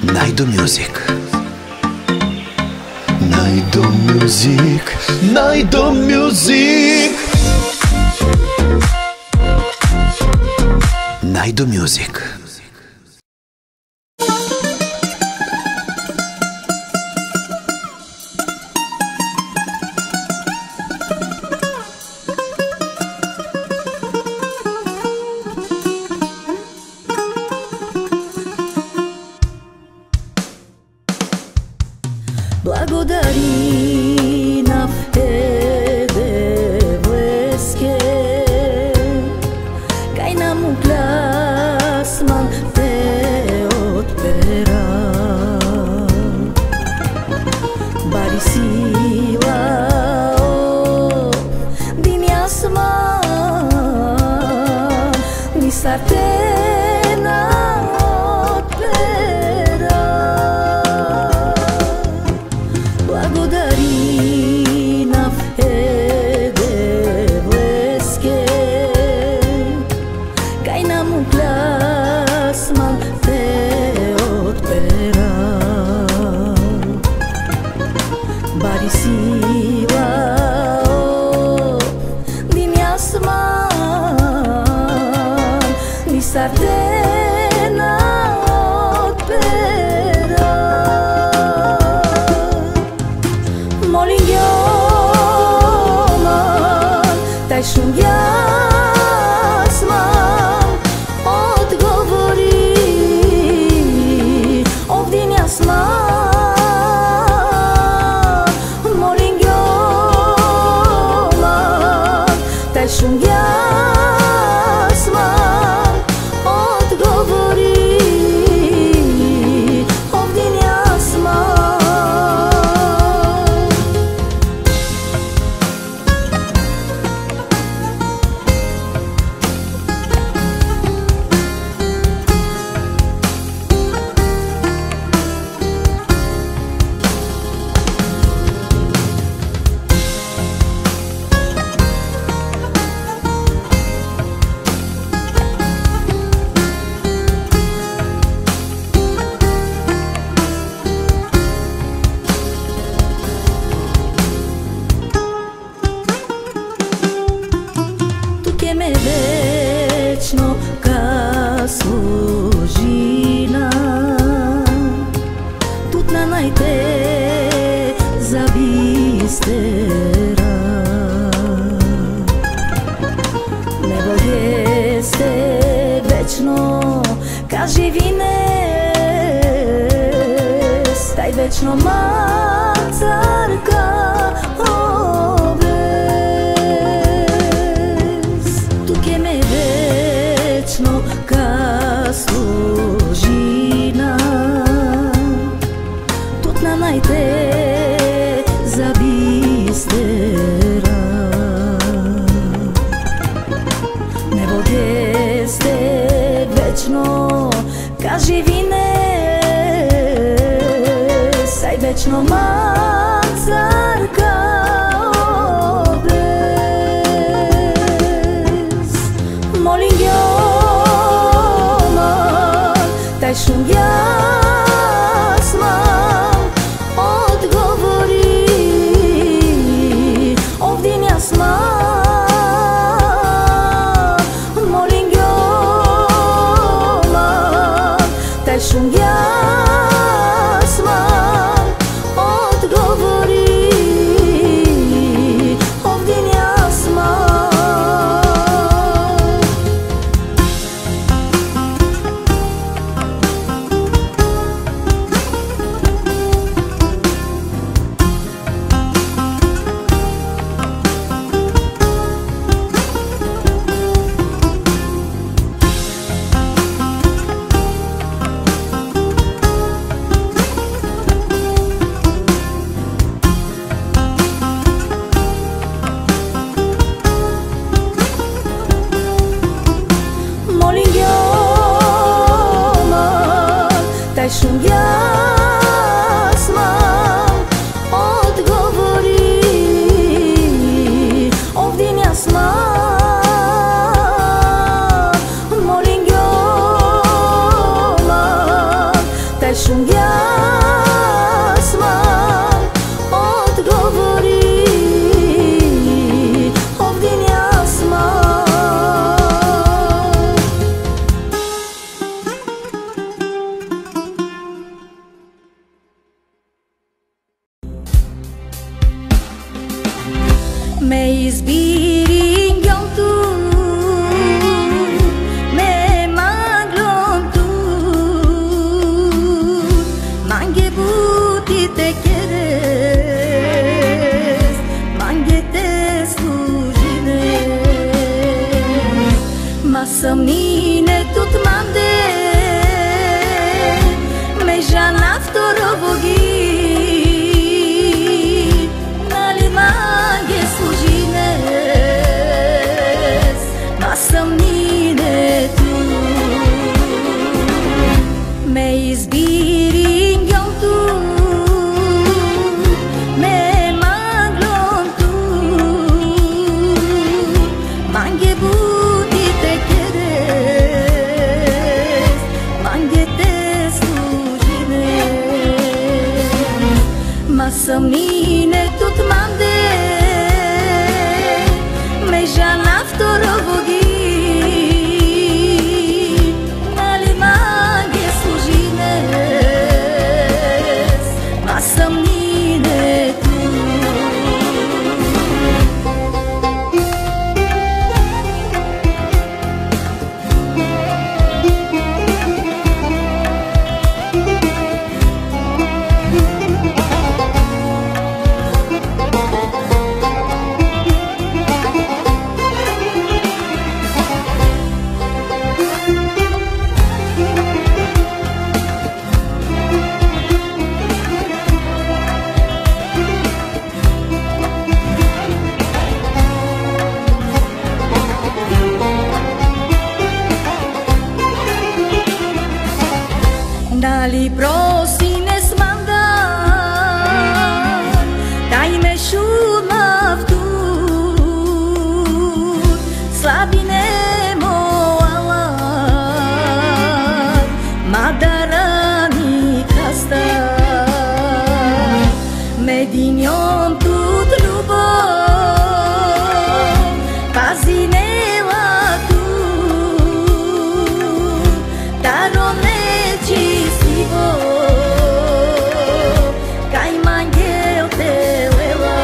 Naidu Music. Naidu Music. Naidu Music. Naidu Music. Благодари на Федевлеске, кај нам упласман те отпера. Бари сила дин јасман, ни сартена отпера. Благодари на Федевлеске, кај нам упласман те отпера. Бари сила дин јасман, ни сартена отпера. Молим јоман, тај шум јасман, одговори, овдин јасман. Молим јоман, тај шум јасман, одговори, овдин јасман. Me večno ka služina, тут на најте завистера. Небо јесте вечно ка живинес, тај вечно мацарка ka služina, тут на најте завистера. Небо јесте вечно ка живинес, ај вечно мацарка обез. Молим тај шум јасман, одговори, овдин јасман. Молим јоман, тај шум јасман, одговори, овдин јасман. Молим јоман, тај шум јасман, одговори, овдин јасман. Молим јоман, тај taj šungjasma odgovori ovdje jasma. Me izbiri gjoltu, me maglon tu, mange buti te keres, mange te služines, ma sam nine tut mande, me žana vtorovogi. Sam nine tu, me izbiri gjoltu, me maglon tu, mange buti te keres, mange te služines, ma sam nine tut mande, me žana vtorovogi. Dali prosines mandar, daj me šumav tu, slabine moalat, madarani kasta, medinjon tut ljubov, pazinela tu, darone kaj mangel te lela,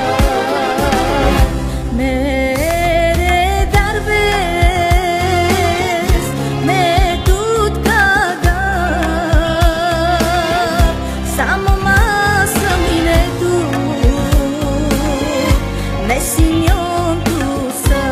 mere darbes, me tut kaga, samo masam ine tu, me sinjon tu sa.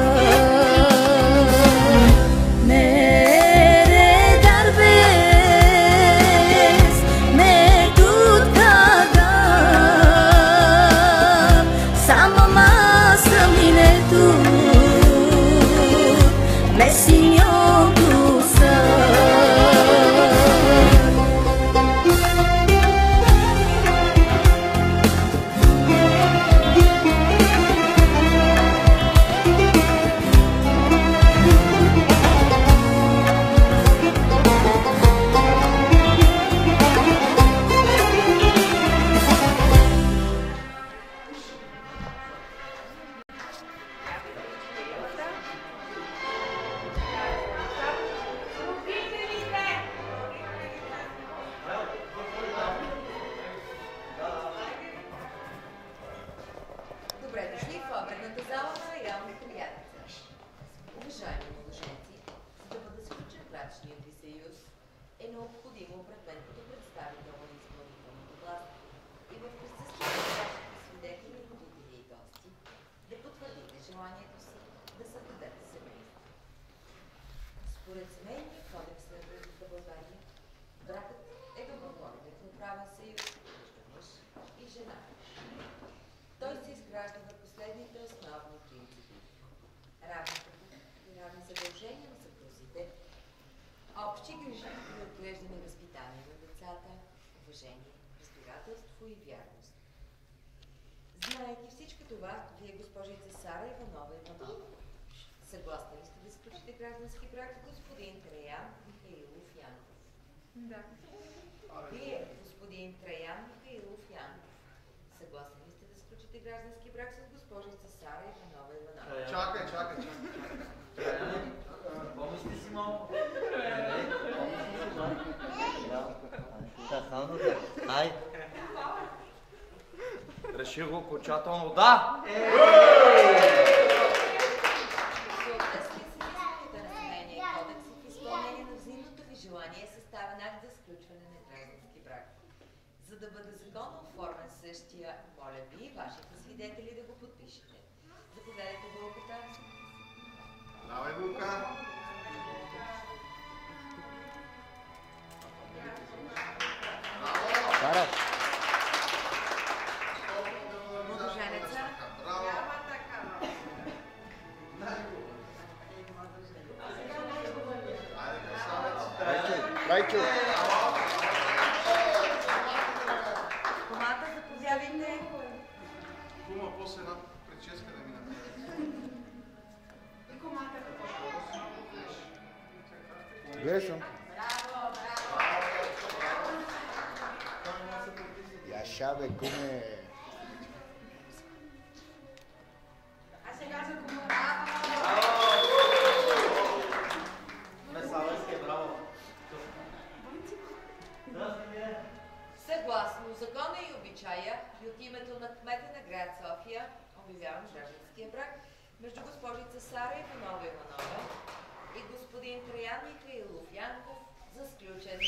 Според семейния кодекс на Република България, бракът е доброволен едноправен съюз между мъж и жена. Той се изгражда върху следните основни принципи: равни задължения на съпрузите, общи грижи при отглеждане и възпитание на децата, уважение, разбирателство и вярност. Знаейки всичко това, вие, госпожица Сара Иванова Иванова, съгласна ли сте да сключите граждански брак с господин Траян Михайлов Янков? Да. сключите граждански брак с госпожица Сара Иванова Иванова. Чакай. Помисли си малко. Ай. Реших го окончателно. Да! В съответствие с изискванията на Семейния кодекс и в изпълнение на взаимното ви желание е съставен акт за сключване на граждански брак. За да бъде законно оформен същия, моля ви, вашите свидетели да го подпишете. Заповядайте булката. Давай булка. Сара. Младоженеца. Райчо. Комата, заповядайте. Кума, после една прическа да ми направи. Грешам. Яша бе, куме. Съгласно закона и обичая и от името на кмета на град София обявявам гражданския брак между госпожица Сара Иванова Иванова и господин Траян Михайлов Янков за сключен.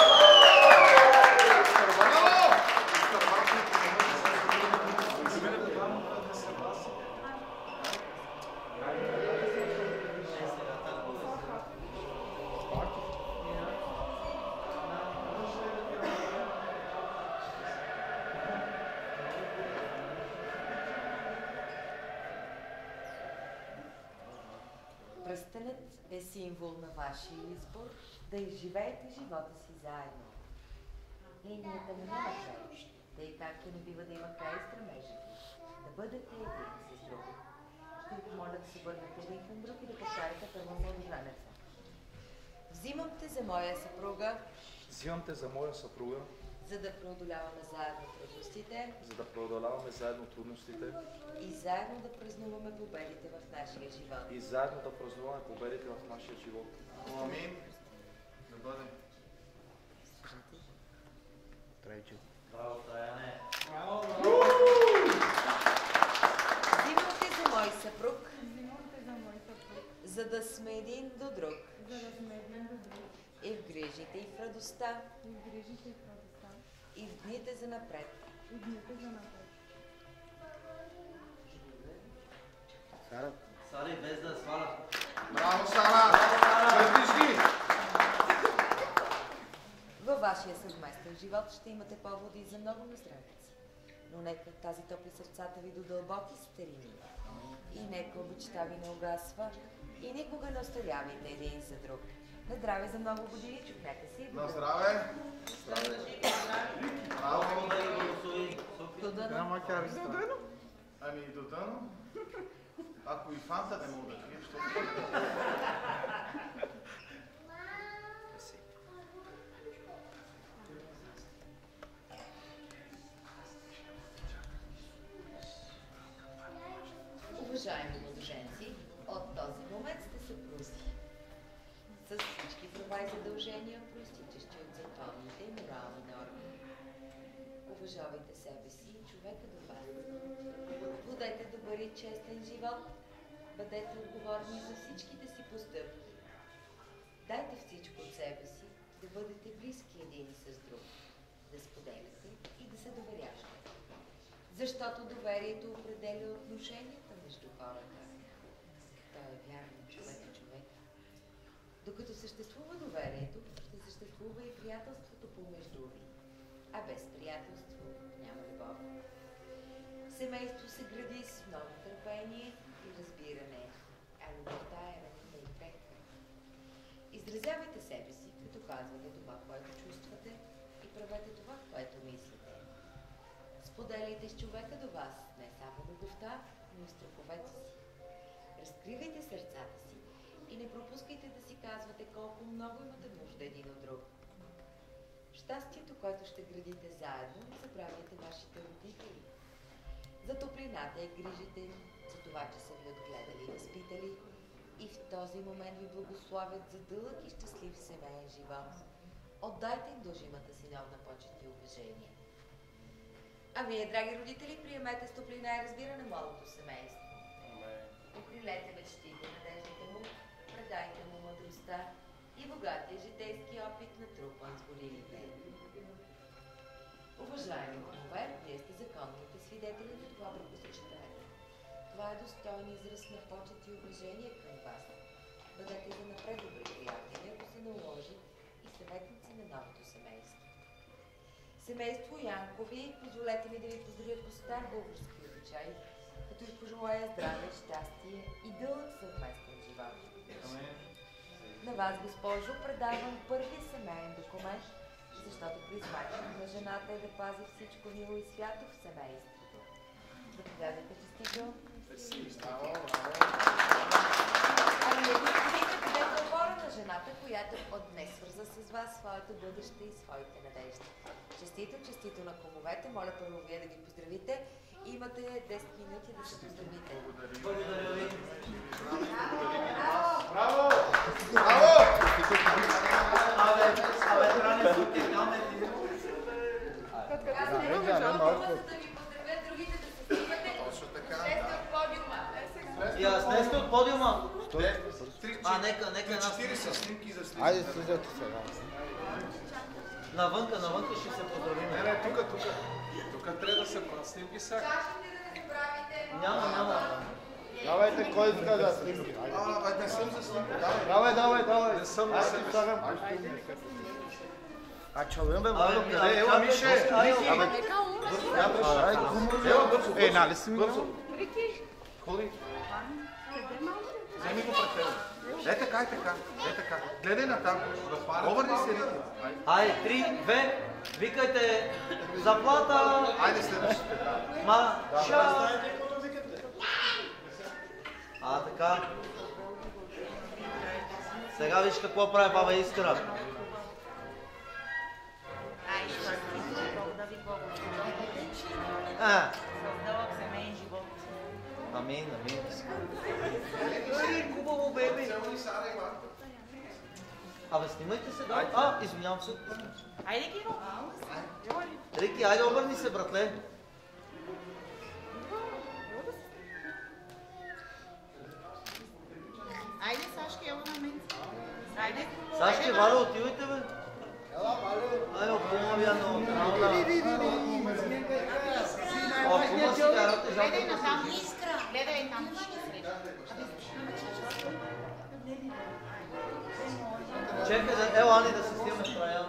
Пръстенът е символ на вашия избор да изживеете живота си заедно. Линията не няма край, тъй както не бива да има край стремежа да бъдете един с друг. Ще ви помоля да се върнете един към друг и да повтаряте първо младоженеца. Взимам те за моя съпруга, Взимам те за моя съпруга, за да преодоляваме заедно трудностите за да преодоляваме заедно трудностите и заедно да празнуваме победите в нашия живот. и заедно да празнуваме победите в нашия живот. Амин. Да бъде. Трайчо. Браво, Траяне. Взимам те за мой съпруг, за да сме един до друг и в грижите, и в радостта, и в дните за напред. Сара. Сари, без да сваля. Браво, Сара! Вървиш ги! Във вашия съвместен живот ще имате поводи за много наздравици. Но нека тази топли сърцата ви до дълбоки старини. И нека обичта ви не угасва. И никога не остарявайте един за друг. На здраве за много години, чукнете си. На здраве! Браво! Да ги благослови. До дъно. Ами и до дъно. Ако и фанта не мога да пия, ще... Уважаеми младоженци, от този момент сте съпрузи. С всички права и задължения, проистичащи от законните и морални норми. Уважавайте себе си и човека до вас. Водете добър и честен живот. Бъдете отговорни за всичките си постъпки. Дайте всичко от себе си, да бъдете близки един с друг, да споделяте и да се доверявате. Защото доверието определя отношенията между хората. Той е вярно човек. Докато съществува доверието, ще съществува и приятелството помежду ви. А без приятелство няма любов. Семейство се гради с много търпение и разбиране, а любовта е ранна и крехка. Изразявайте себе си, като казвате това, което чувствате, и правете това, което мислите. Споделяйте с човека до вас не само любовта, но и страховете си. Разкривайте сърцата си и не пропускайте да си казвате колко много имате нужда един от друг. Щастието, което ще градите заедно, не забравяйте вашите родители. за топлината и грижите им, за това, че са ви отгледали и възпитали и в този момент ви благословят за дълъг и щастлив семейен живот. Отдайте им дължимата синовна почет и уважение. А вие, драги родители, приемете с топлина и разбиране младото семейство. Покрилете мечтите, надеждите му, предайте му мъдростта и богатия житейски опит, натрупан с годините. Уважаеми кумове, вие сте законните свидетели на това бракосъчетание. Това е достоен израз на почет и уважение към вас. Бъдете за напред добри приятели, ако се наложи, и съветници на новото семейство. Семейство Янкови, позволете ми да ви поздравя по стар български обичай, като ви пожелая здраве, щастие и дълъг съвместен живот. На вас, госпожо, предавам първия семейен документ, защото призванието на жената е да пази всичко мило и свято в семейството. Заповядайте, честито. А вие бъдете опора на жената, която от днес свърза с вас своето бъдеще и своите надежди. Честито, честито на кумовете. Моля първо вие да ги поздравите. Имате 10 минути да се поздравите. Благодаря ви. Браво! Браво! Абе, тране сутки, камер. Аз не имам жалко, за да ви поздравя, другите да се снимате. Точно така. Слезте от подиума. И аз не сте от подиума. А, нека една 40 снимки за снимки. Айде, слизате сега. навънка ще се поздравим. Не, тук. Тук трябва да се правят снимки сега. Чашите да не правите. Няма. Давайте, кой иска да снимки? Не съм за снимки. Давай. Не съм на Аз себе ти си. слагам костюм. А чалъм бе, Абе, мало къде? Ела, Мише! Е, нали си ми? Ходи. Вземи го пред тебе. Е така. Гледай натам. Обърни се, Рики. Айде, 3, 2, викайте заплата. Айде следващите. Маша. Така. Сега виж какво прави баба Искра. Да ви благодаря. Дълъг семейен живот. Амин. Хубаво, бебе. Абе, снимайте се, да. Извинявам се. Айде, Киро. Рики, айде обърни се, братле. Айде, Сашки, ела на мен. Айде. Сашки, Валя, отивайте, бе. Айде, помавя много. Кума си карате, Гледай жалко. натам. Гледай там. Чекай, ела, Ани, да се снимаме с Траян.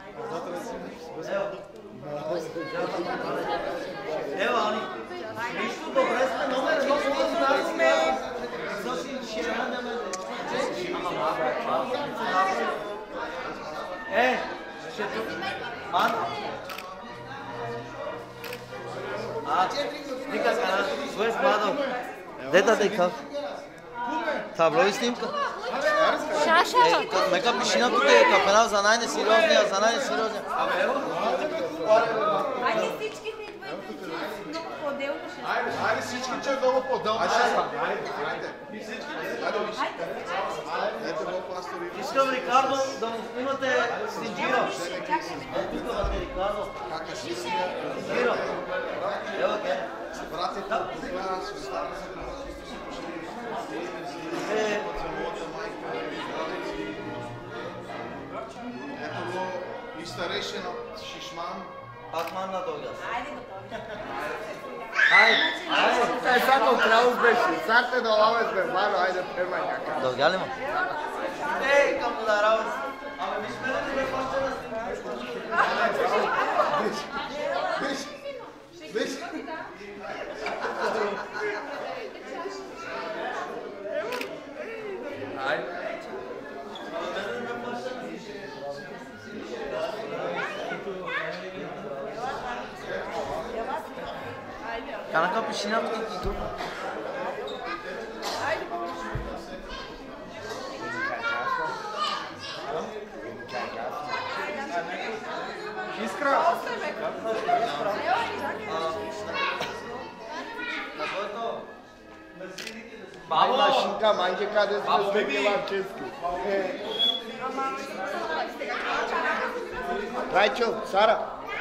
Ела, Ани. Нищо, добре сме, номер едно сме. Съси, ще нямаме. Ще тук. Ана. Ника скана, кое е спадал? Дета дека. Таблои снимка. Мека пишина тук е капенал за най-несериозния, Айде, всичките идвайте. Много по-отделно ще. Айде всички, че е много по-дълго. Искам Рикардо да му снимате Синджиро. Тук бъде Рикардо. Синджиро. Ева ке. Ето го и старейшин от Шишман. Пак ман на Догас. Айде, готови. Е, сега отправо беше. Сега те долаве сме, Валя, айде према някак. Дълга ли ма? Към да работа. Абе, виж мене да ме почне да снимаш. Виж. Канака пишина тук. Искра! Ai mașinca, mancheca despre Stăcheva Chescu. Traicio, Sara.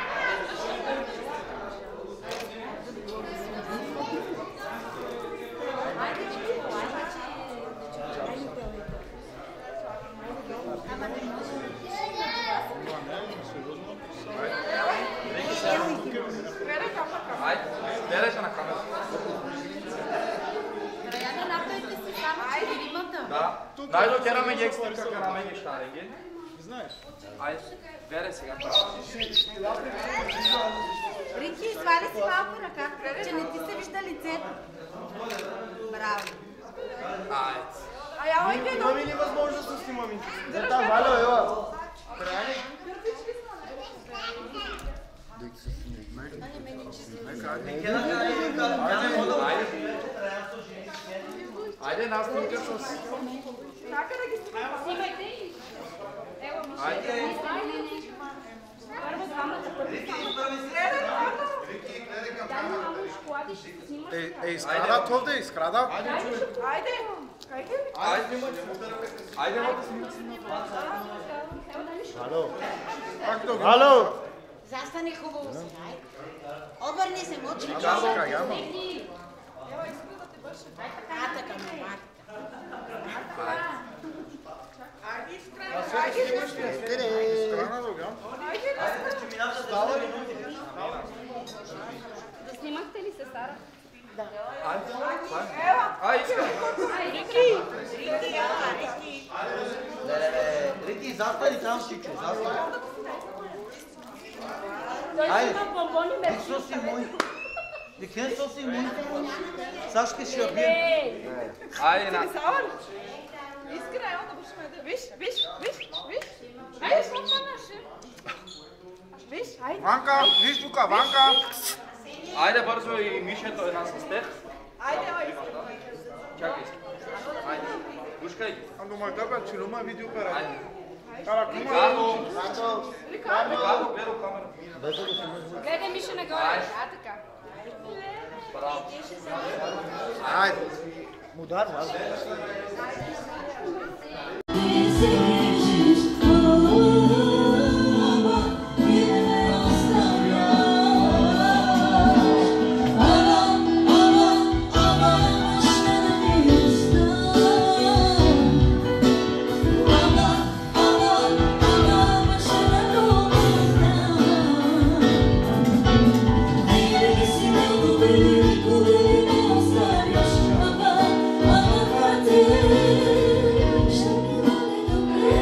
Ajde, береш на камера. Раяна, направите си само четиримата. Да. Дай да кераме ги екстра на мен шаренги. Знаеш. Ajde, бере сега. Рики, свали си малко ръка, че не ти се вижда лицето. Браво. Ajde. Има ли възможност да снимам интенсивно? Да, там, Валя, ела. Ajde, nastavite s... Чака да ги снимайте и... Ева, Миша. Ajde. Първо двамата първи. Изкрадат овде, изкрадат. Айде! Ajde, Ало! Застане хубаво сега. Обърни се, мочи. Така, Да снимахте ли се, Сара? Да. Рики, застани там, Чичо, застани. Той снима бомбони без Соси мой. Дикен соси мой. Сашка ще я бием. Ajde, na... Искра, ево да бушме да... Виж. Айде, що това наше? Виж, айде. Ванка, виж тука, Ванка. Ajde, bързо и Мишето една с теб. Айде, айде. Чакай. Ajde. Гушкай. Ando mai dă ce lumea video pe radio. Ajde. Cara, cum Ricardo, беру камера. Гледай Миша нагоре, така. Браво. Хайде. Мудар, аз. Ще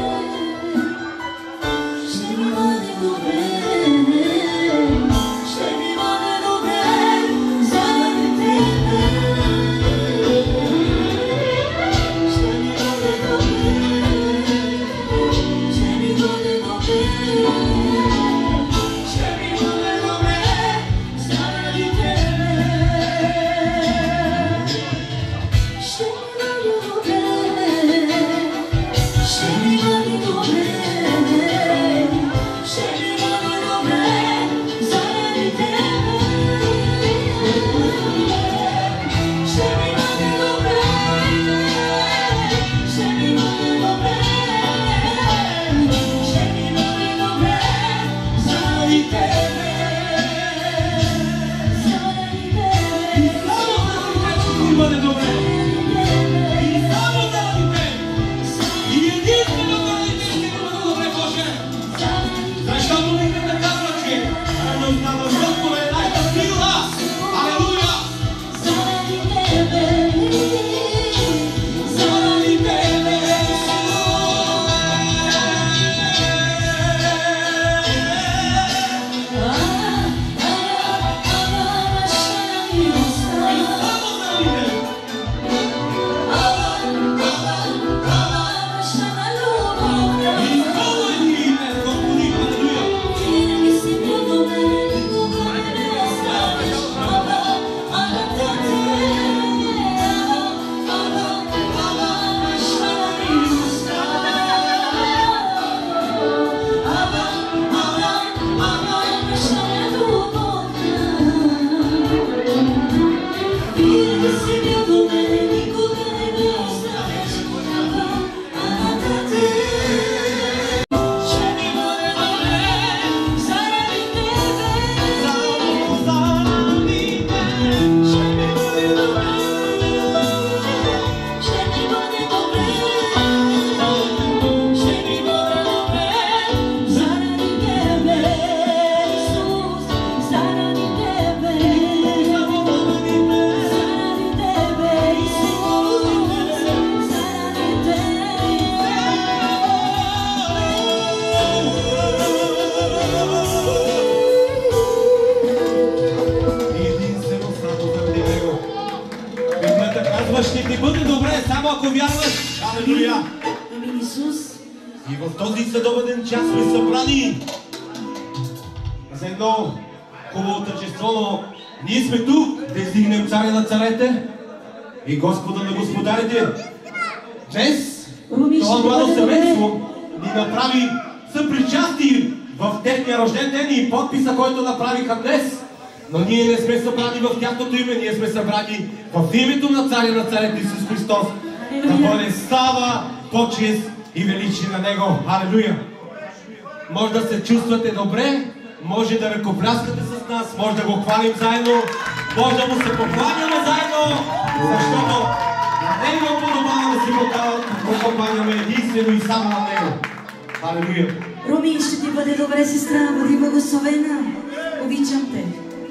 ако вярваш. Алелуя! Амин, Исус. И в този следобеден час сме събрани за едно хубаво тържество, но ние сме тук да издигнем царя на царете и Господа на господарите. Днес това младо семейство ни направи съпричастни в техния рожден ден и подписа, който направиха днес. Но ние не сме събрани в тяхното име, ние сме събрани в името на царя на царете Исус Христос. Да бъде слава, почест и величие на Него. Алелуя! Може да се чувствате добре, може да ръкопляскате с нас, може да го хвалим заедно, може да му се покланяме заедно, защото на Него подобава да си го покланяме единствено и само на Него. Алелуя! Руми, ще ти бъде добре, сестра, бъди благословена. Обичам те.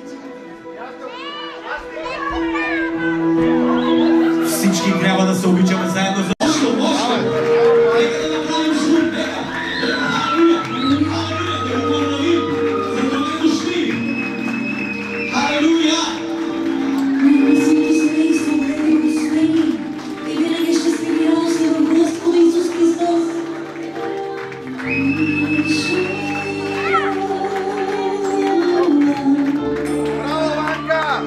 Всички трябва да се обичаме заедно, защото може. Нека да направим шум, нека. Алелуя! Алелуя! Да го поздравим. За добре дошли. Алелуя! Всички семейства бъдете благословени и винаги щастливи радостни в Господа Исус Христос. Браво, Ванка!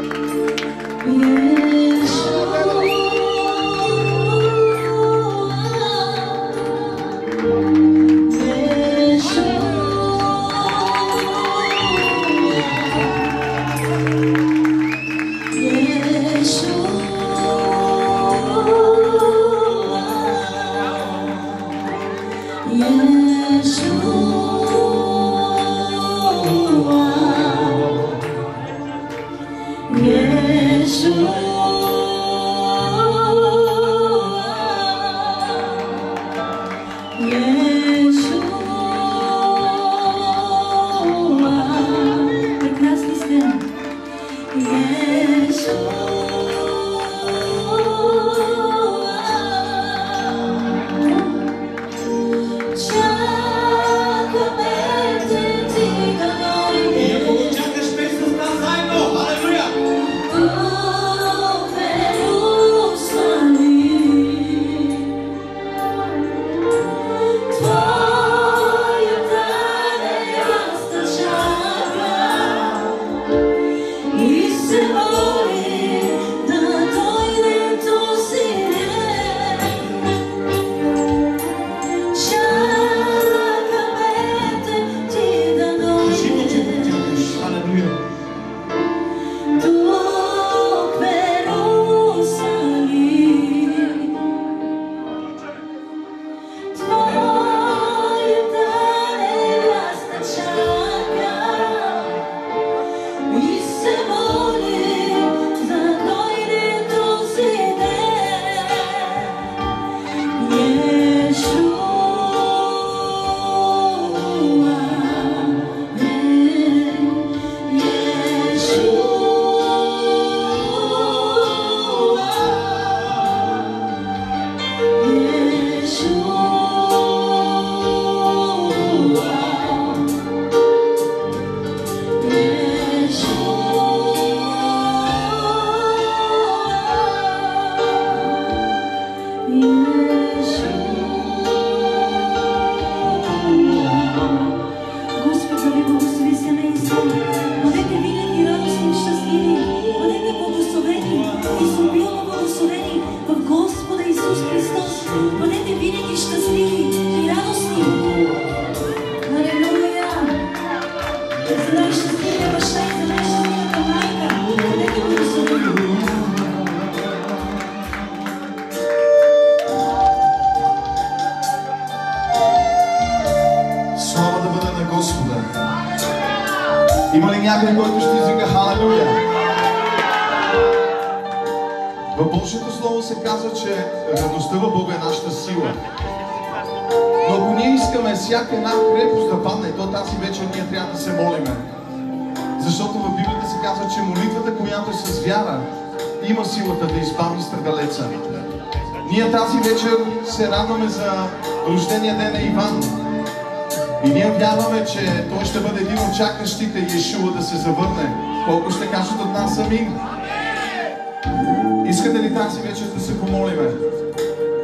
Прекрасни сте. И ако го чакаш, пей с нас заедно. Алелуя! Има ли някой, който ще извика халелуя? В Божието Слово се казва, че радостта в Бога е нашата сила. Но ако ние искаме всяка една крепост да падне, то тази вечер ние трябва да се молиме. Защото в Библията се казва, че молитвата, която е с вяра, има силата да избави страдалеца. Ние тази вечер се радваме за рождения ден на Иван. И ние вярваме, че той ще бъде един от чакащите Йешуа да се завърне. Колко ще кажат от нас амин? Искате ли тази вечер да се помолиме?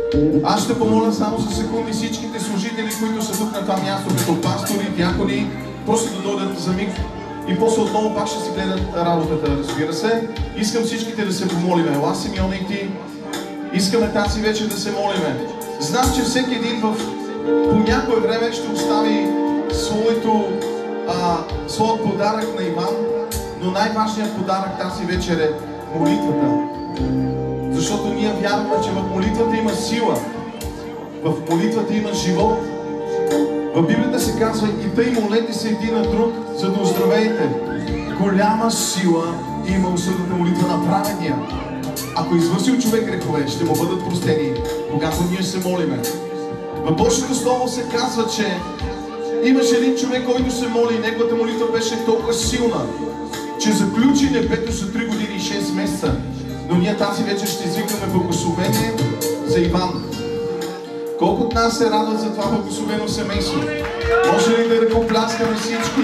Аз ще помоля само за секунди всичките служители, които са тук на това място, като пастори, дякони, просто да дойдат за миг и после отново пак ще си гледат работата, разбира се. Искам всичките да се помолиме. Ела, Симеон и ти, искаме тази вечер да се молиме. Знам, че всеки един по някое време ще остави своят подарък на Иван, но най-важният подарък тази вечер е молитвата. Защото ние вярваме, че в молитвата има сила, в молитвата има живот. В Библията се казва: и тъй молете се един на друг, за да оздравеете. Голяма сила има усърдната молитва на праведния. Ако извършил човек грехове, ще му бъдат простени, когато ние се молиме. В Божието Слово се казва, че имаше един човек, който се моли и неговата молитва беше толкова силна, че заключи небето за 3 години и 6 месеца. Но ние тази вечер ще извикаме благословение за Иван. Колко от нас се радват за това благословено семейство? Може ли да ръкопляскаме всички?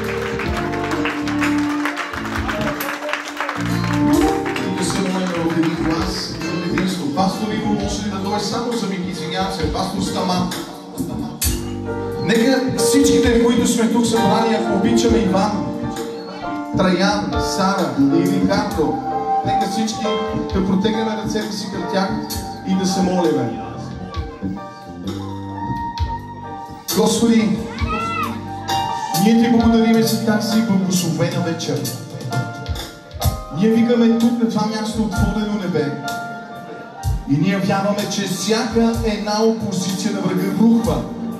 И да се молим в един глас, в единство. Пастор Иво, може ли да дойде само за миг? Извинявам се, пастор Стаман. Нека всичките, които сме тук събрани, ако обичаме Иван, Траян, Сара и Рикардо, нека всички да протегнем ръцете си към тях и да се молиме. Господи, ние Ти благодариме за тази благословена вечер. Ние викаме тук на това място отворено небе. И ние вярваме, че всяка една опозиция на врага рухва.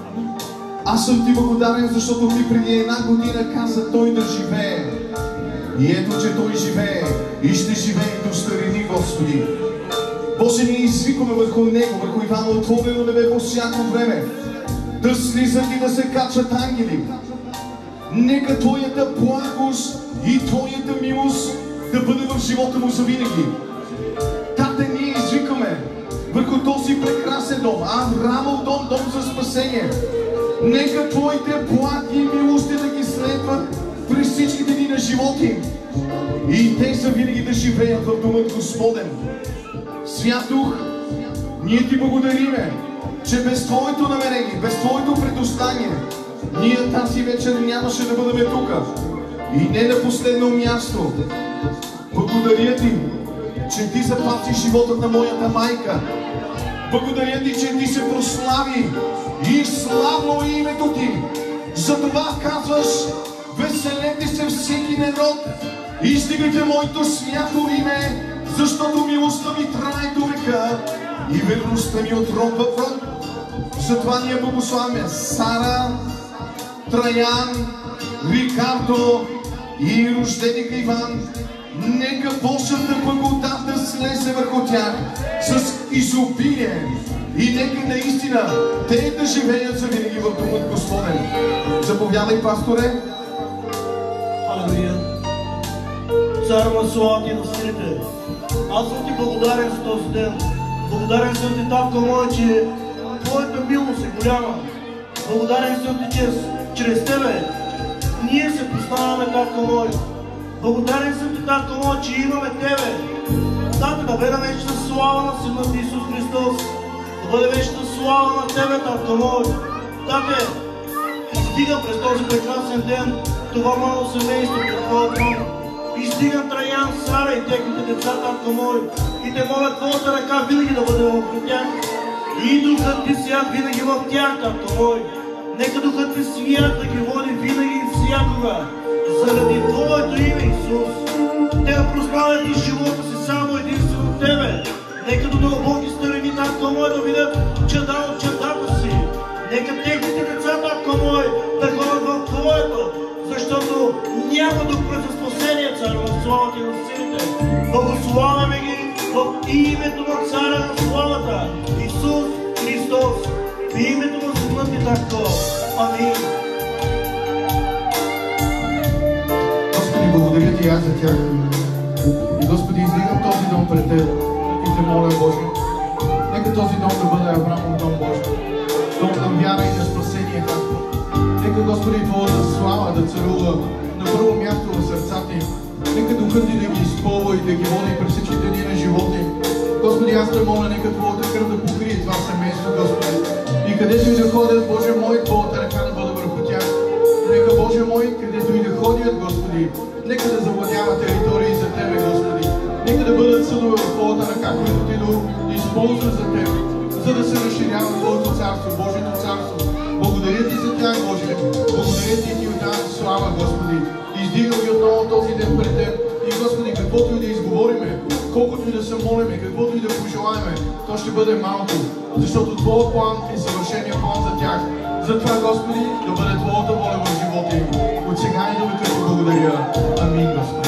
Аз съм Ти благодарен, защото Ти преди 1 година каза той да живее. И ето, че той живее и ще живее до старини, Господи. Боже, ние извикваме върху него, върху Ивана, отворено небе по всяко време. Да слизат и да се качат ангели. Нека Твоята благост и Твоята милост да бъде в живота му завинаги. Тате, ние извикаме върху този прекрасен дом, Авраамов дом, дом за спасение. Нека Твоите благи и милости да ги следват през всичките дни на живота им. И те са винаги да живеят в Думът Господен. Свят Дух, ние Ти благодариме, че без Твоето намерение, без Твоето предоставяне, ние тази вечер нямаше да бъдем тук. И не на последно място, благодаря Ти, че Ти запаси живота на моята майка. Благодаря Ти, че Ти се прослави и славно е името Ти. Затова казваш: веселете се всеки народ, издигайте моето свято име, защото милостта ми трае до века и верността ми от род в род. Затова ние благославяме Сара, Траян, Рикардо и рожденика Иван. Нека Божията благодат да слезе върху тях с изобилие и нека наистина те да живеят завинаги в Думът Господен. Заповядай, пасторе. Алелуя. Цар на славата и на силите, аз съм Ти благодарен за този ден. Благодарен съм Ти, Татко мой, че Твоята милост е голяма. Благодарен съм Ти, че чрез Тебе ние се познаваме, Татко мой. Благодарен съм Ти, Татко мой, че имаме Тебе. Тате, да бъде вечна слава на Сина Ти Исус Христос. Да бъде вечна слава на Тебе, Татко мой. Тате, издигам през този прекрасен ден това мало семейство пред Твоя трон. Издигам Траян, Сара и техните деца, Татко мой. И Те моля Твоята ръка винаги да бъде върху тях. И Духът Ти свят винаги в тях, Татко мой. Нека Духът Ти свят да ги води винаги и всякога. Заради Твоето име, Исус. Те да прославят и живота си само единствено от Тебе. Нека до дълбоки старини, Татко мой, да видят чада от чадата си. Нека техните деца, Татко мой, да ходят в Твоето, защото няма друг пред спасение, Цар на славата и на силите. Благославяме ги в името на Царя на славата, Исус Христос, в името на Сина Ти, Татко. Амин. Господи, благодаря Ти аз за тях. И Господи, издигам този дом пред Теб и Те моля, Боже, нека този дом да бъде Авраамов дом, Боже. Дом на вяра и на спасение, Татко. Нека, Господи, Твоята слава да царува на първо място в сърцата им. Нека Духът Ти да ги изпълва и да ги води през всичките дни на живота им. Господи, аз Те моля, нека Твоята кръв да покрие това И където и да ходят, Боже мой, Твоята ръка да бъде върху тях. Нека, Боже мой, където и да ходят, Господи, нека да завладява територии за Тебе, Господи. Нека да бъдат съдове в Твоята ръка, които Ти да използва за Тебе, за да се разширява Твоето царство, Божието царство. Благодаря Ти за тях, Боже. Благодаря Ти и Ти отдавам слава, Господи. Издигам ги отново този ден пред Теб. И, Господи, каквото и да изговориме, колкото и да се молиме, каквото и да пожелаеме, то ще бъде малко. Защото Твоят план е съвършения план за тях. Затова, Господи, да бъде Твоята воля в живота им. От сега и до века Ти благодаря. Амин, Господи.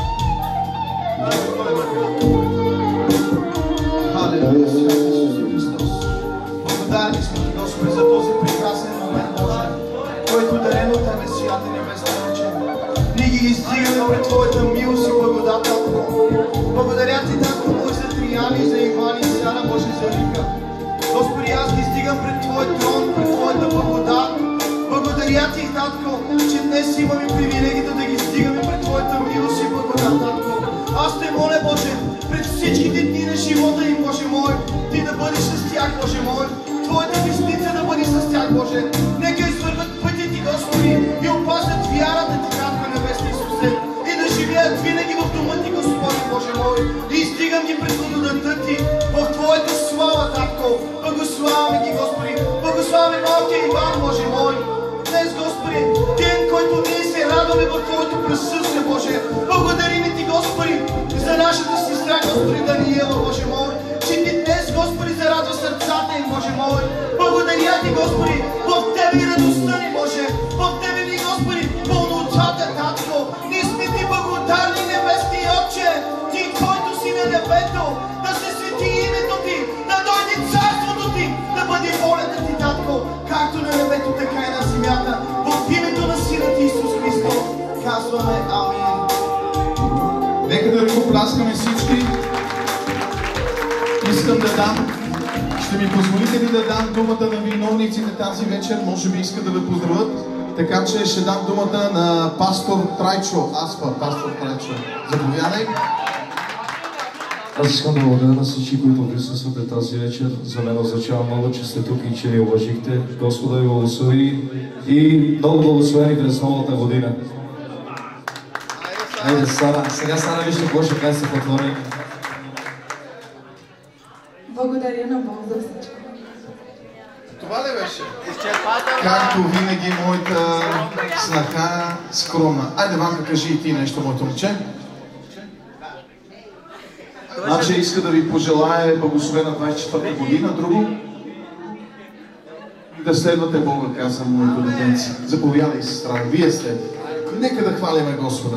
Халелуя, святи Исус Христос. Благодарни сме Ти, Господи, за този прекрасен момент, Боже, който дарен от Тебе, Святи Небесна Отче. Ние ги издигаме пред Твоята милост и благодат, Татко. Благодаря Ти, Татко Боже, за Трияни, за Иван и Сяна, Боже, за Рика. Господи, аз ги издигам пред Твоя трон, пред Твоята благодат. Благодаря Ти, Татко, че днес имаме привилегията да ги издигаме пред Твоята милост и благодат, Татко. Аз Те моля, Боже, пред всичките дни на живота им, Боже мой, Ти да бъдеш с тях, Боже мой. Твоята десница да бъде с тях, Боже. Нека извърват пътя Ти, Господи, и опазят вярата Ти, Татко Небесни Исусе, и да живеят винаги в дома Ти, Господи, Боже мой. И издигам ги пред благодатта Ти в Твоята слава, Татко. Благославяме ги, Господи. Благославяме малкия Иван, Боже мой. Днес, Господи, ден, който ние се радваме в Твоето присъствие, Боже. Благодарим Ти, Господи, за нашата сестра, Господи, Даниела, Боже мой. Че Ти днес, Господи, зарадва сърцата им, Боже мой. Благодаря Ти, Господи, в Тебе и радостта ни, Боже. В Тебе ни, Господи, пълнотата, Татко. Ние сме Ти благодарни, Небесни Отче. Ти, който си на небето, да се свети името Ти, да дойде царството Ти, да бъде волята Ти, Татко, както на небето, така и на земята. В името на Сина Ти, Исус Христос, казваме Амин. Нека да ръкопляскаме всички. Искам да дам, ще ми позволите ли да дам думата на виновниците тази вечер? Може би искат да ме поздравят. Така че ще дам думата на пастор Трайчо. Пастор Трайчо. Заповядай. Аз искам да благодаря на всички, които присъствате тази вечер. За мен означава много, че сте тук и че ни уважихте. Господа ви благослови и много благословени през новата година. Айде, Сара. Сега Сара вижте какво ще кажа се потвори. Благодаря на Бог за всичко. Това ли беше? Изчерпателно. Както винаги, моята снаха скромна. Айде, Ванка, кажи и ти нещо, моето момче. Значи иска да ви пожелая благословена 24-та година, друго. Да следвате Бога, каза моето детенце. Заповядай, сестра, вие сте. Нека да хвалиме Господа.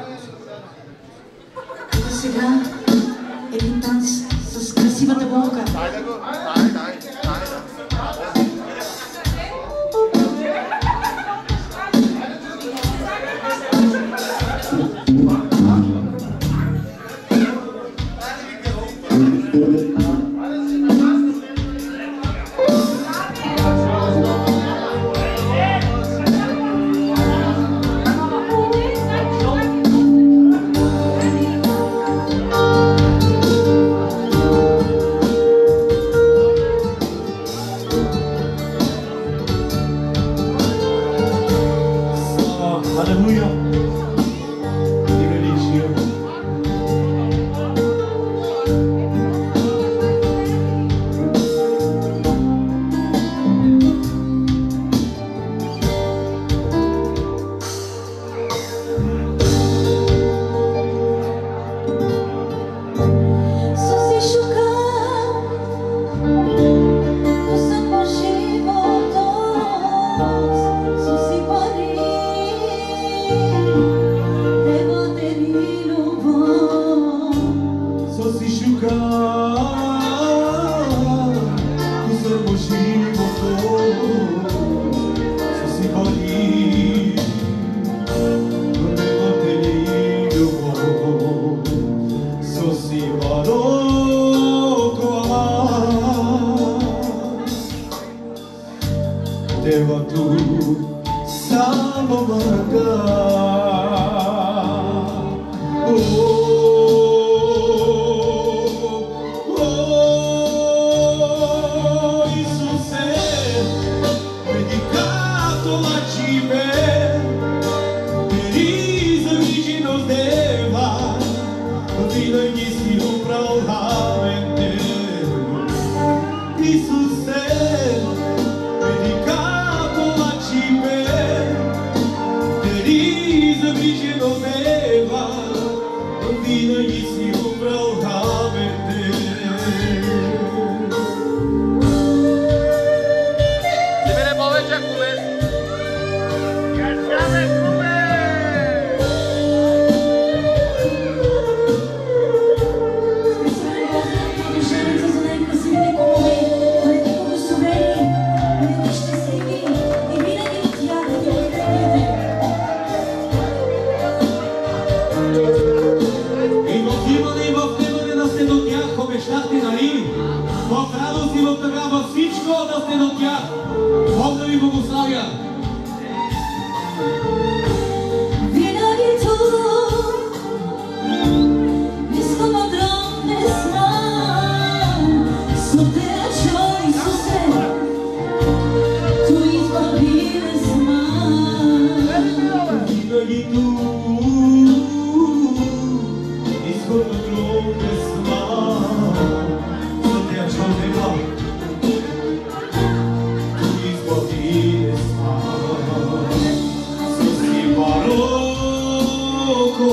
А сега един танц с красивата болка. Дай го. Thank you. Vedi загрижено неба, винаги си убрал рамене. Ти мене повече, куме! Кажаме, куме! Душевица за най-красивите кумове, бъдете благословени, бъдете щастливи и винаги от тях да ги откриете. И в имане да сте до тях, обещахте, нали? В радост и в тъга, във всичко да сте до тях. Бог да ви благославя! Винаги тук, близко подробно не знам, Сотечо Исусе, Tu избавиле знам. Винаги тук, изходно гробне знам, Сотечо неба, Tu избавиле знам. Си бароко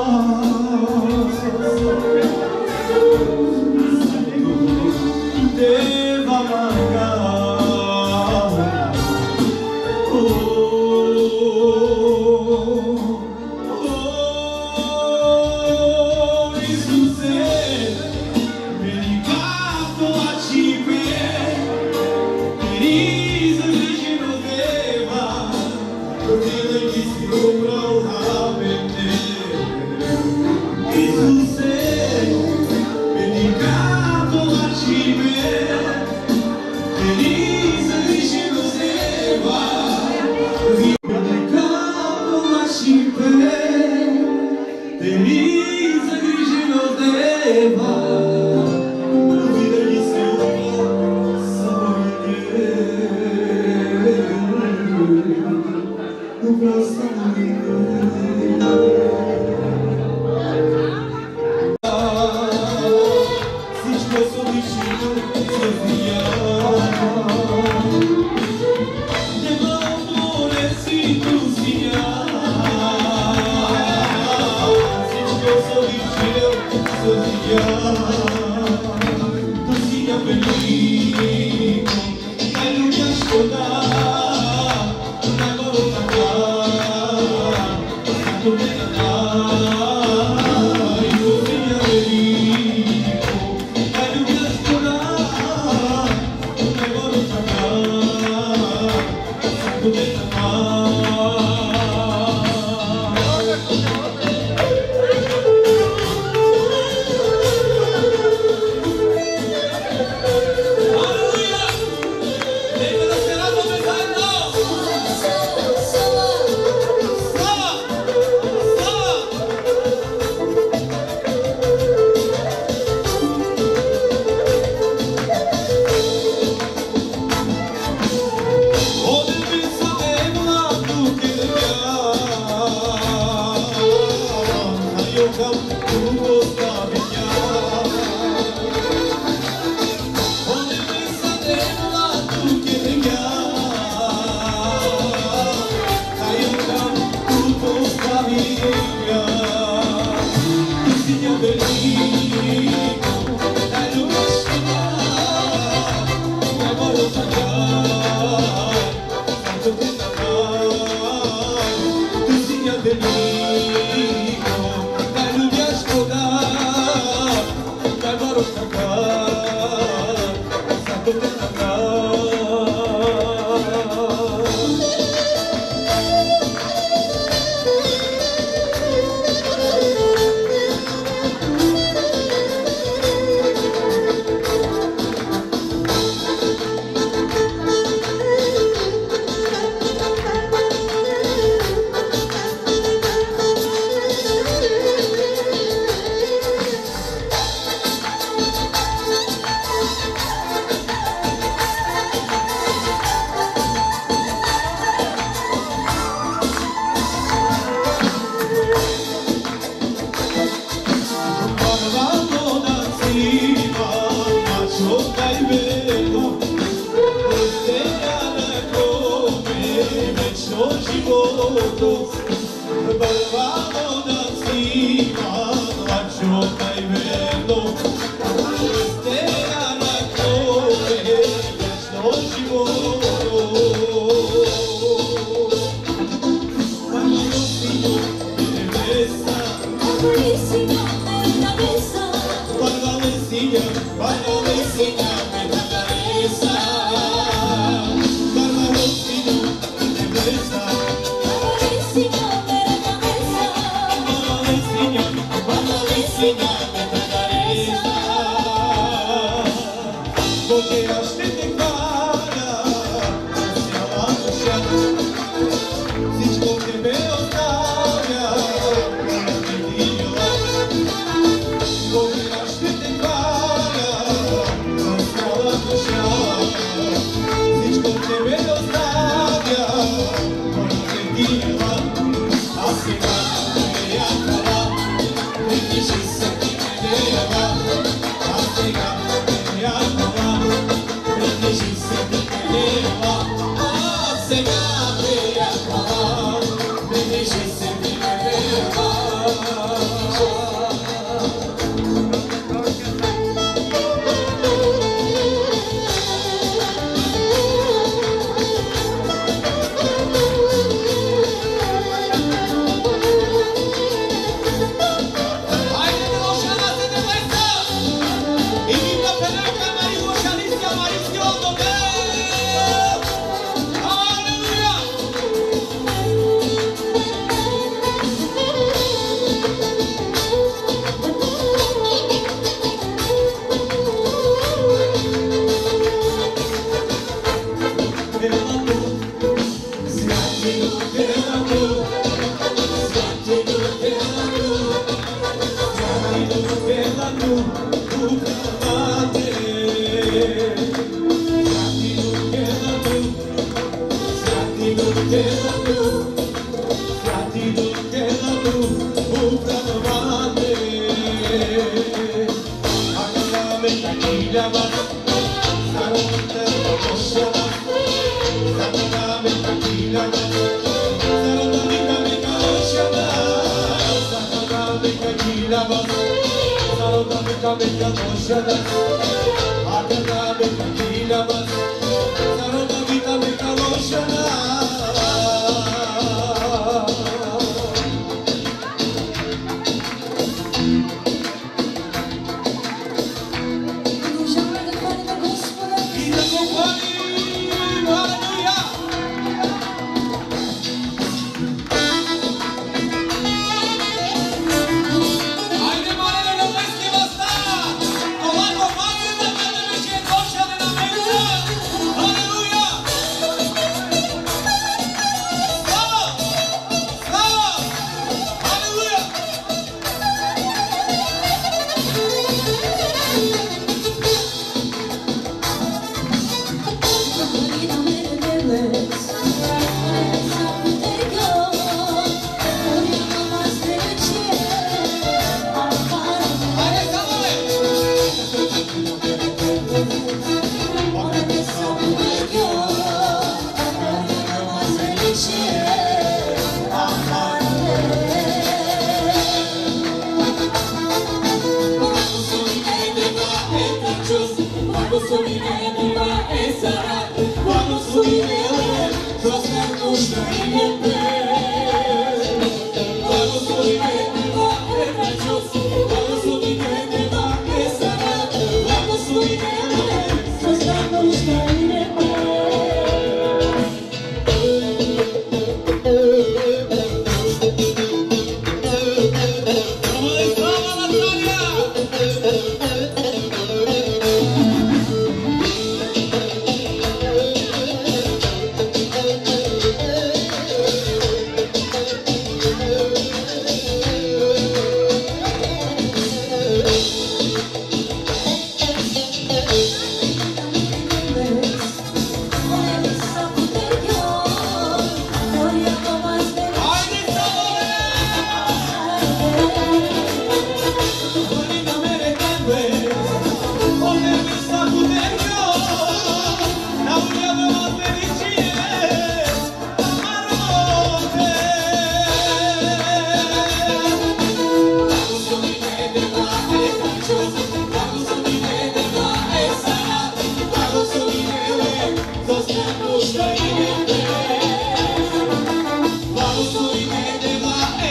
Дева Мария, Исусе, dedicato a Cipe, eri загрижено неба, винаги си убрал рамене. Исусе, dedicato a Cipe, eri загрижено неба, dedicato a Cipe, eri загрижено неба, винаги си убрал самоиде. Убрал самоиде. Всичко се лишило с вия. Нема море си друзия. Всичко се лишило с вия. Друзия велико, най-любящо да.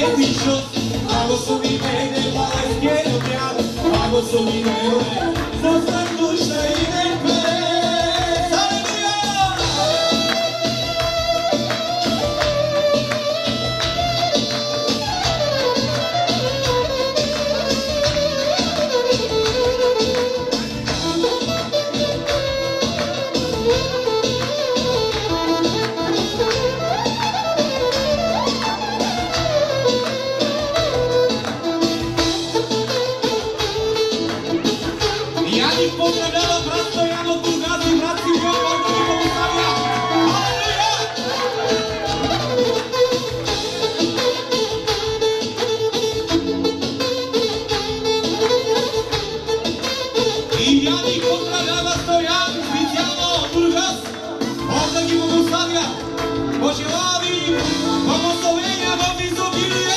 Ефишос, благослови ме, не балайския обряд, благослови ме, за душа и нека. Поздравява брат Стоян от Бургас и брат Симеон, който ги благославя. Алелуя! И Яни поздравява Стоян специално от Бургас, Бог да ги благославя. Пожелава ви благословения в изобилие!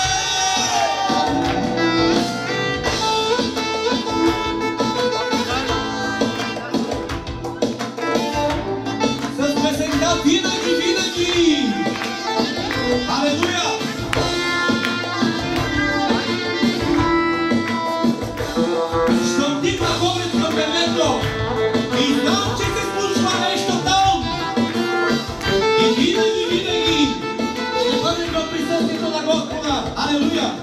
Винаги, винаги! Алелуя! Ще вдигна поглед към небето и знам, че се случва нещо там. И винаги, винаги ще бъдем в присъствието на Господа. Алелуя!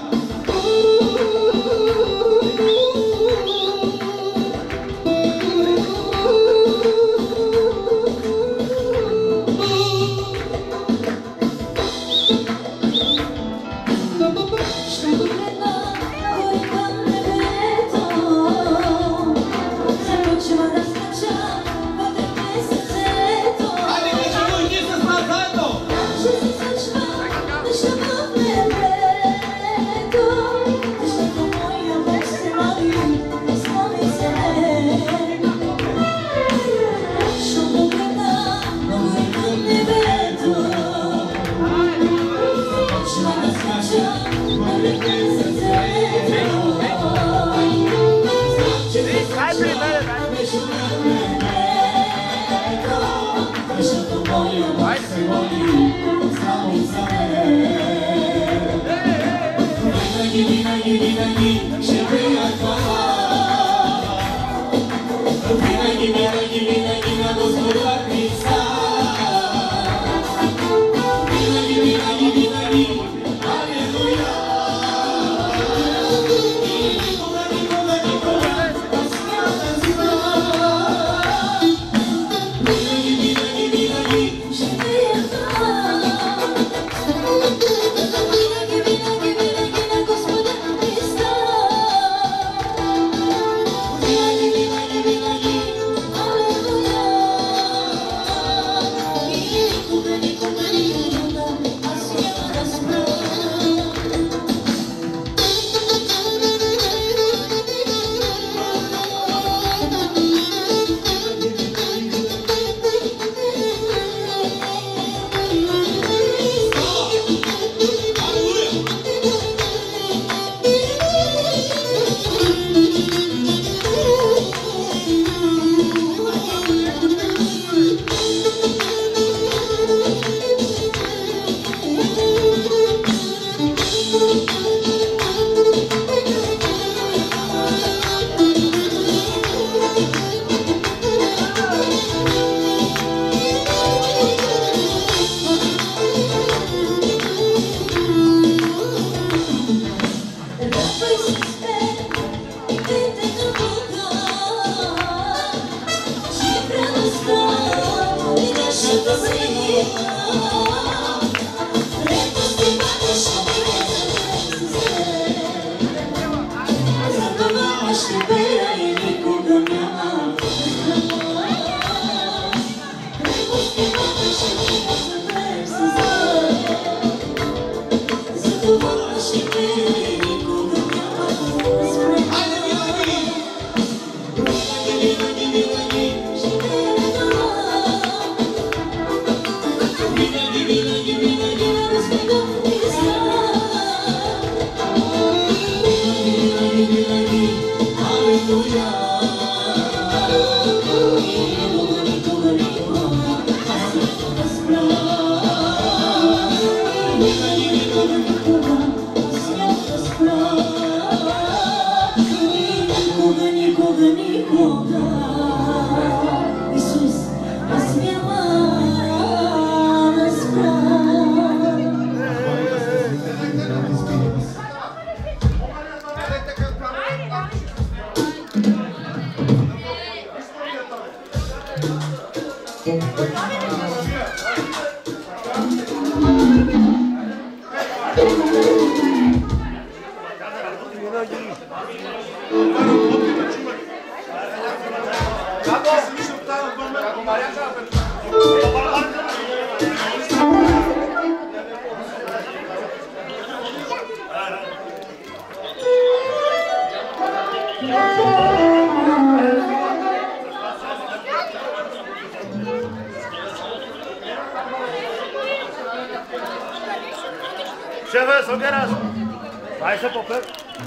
Шефе, Согераш! Дай се попер!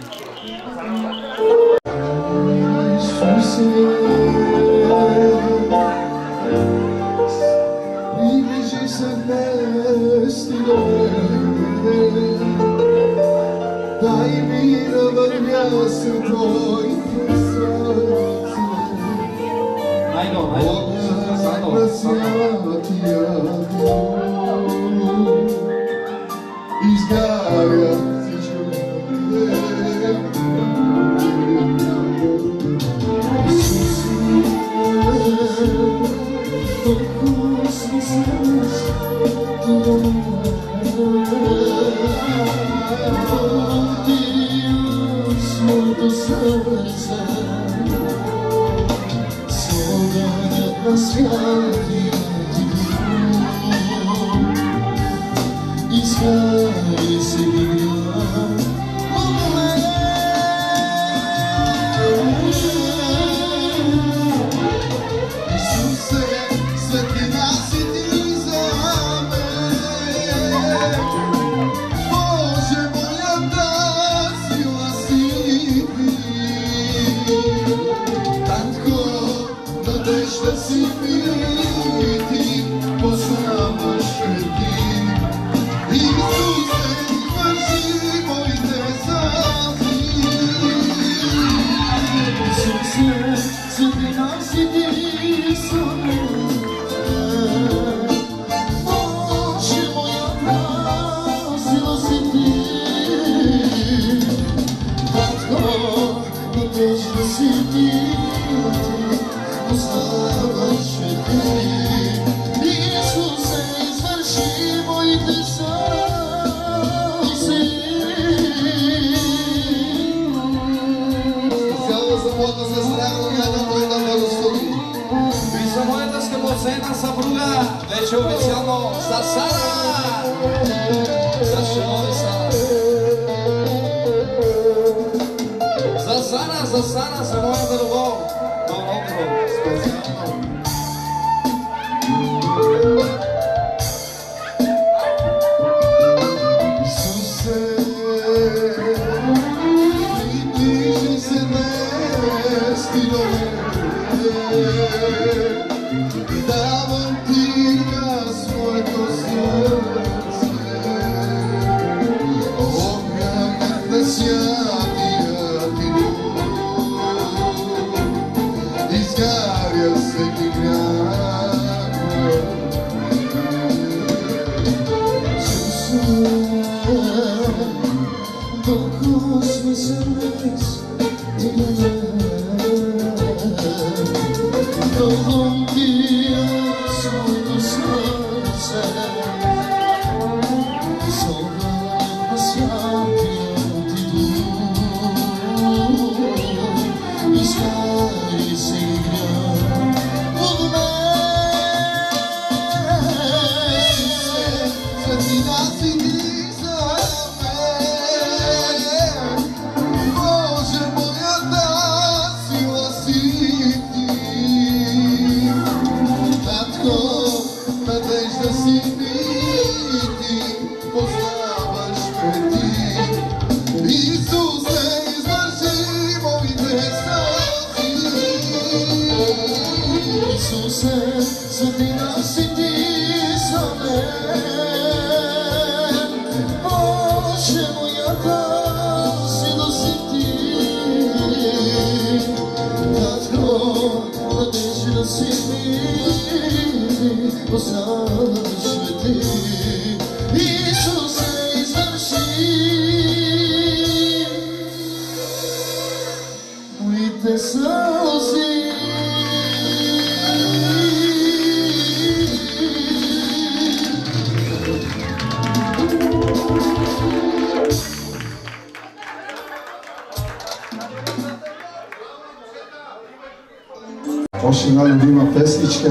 Približi se mesti dole, daj mi da vrnja se tvojite srce. Ogledaj svjatija izgarja si čuje. Още една любима песничка.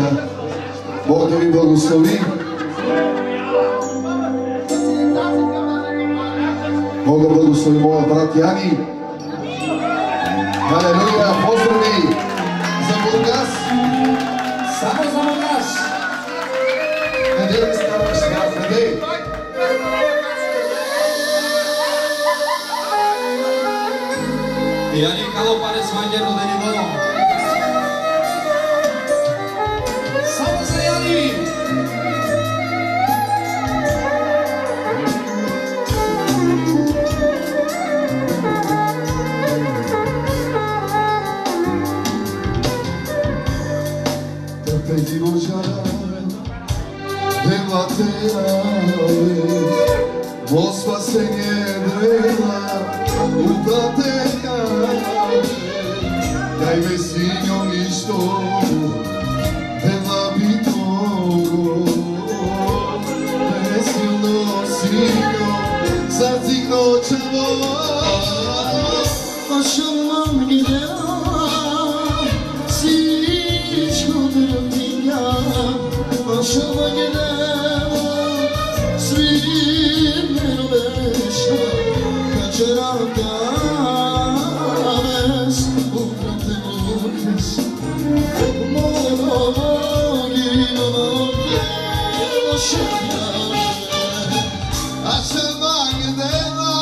Бог да ви благослови. Бог да благослови моя брат Яни. Алелуя, поздрави за Бургас. Само за Бургас. Къде да ставаш сега? Къде? Yani kalau pada semuanya udah di bawah. Sama saya nih. Peti očarave, devate ave, vo spasenje dreva, uprate ave, daj me sinjom išto, deva bitogo, besilno sinjo, sazigno čavo, Aşamam gidera, siçkodur dünya. Aşama gidera, svimler beşa, kaçarak daves, uprate ukres. Mono gino gino şekyare, aşama gidera,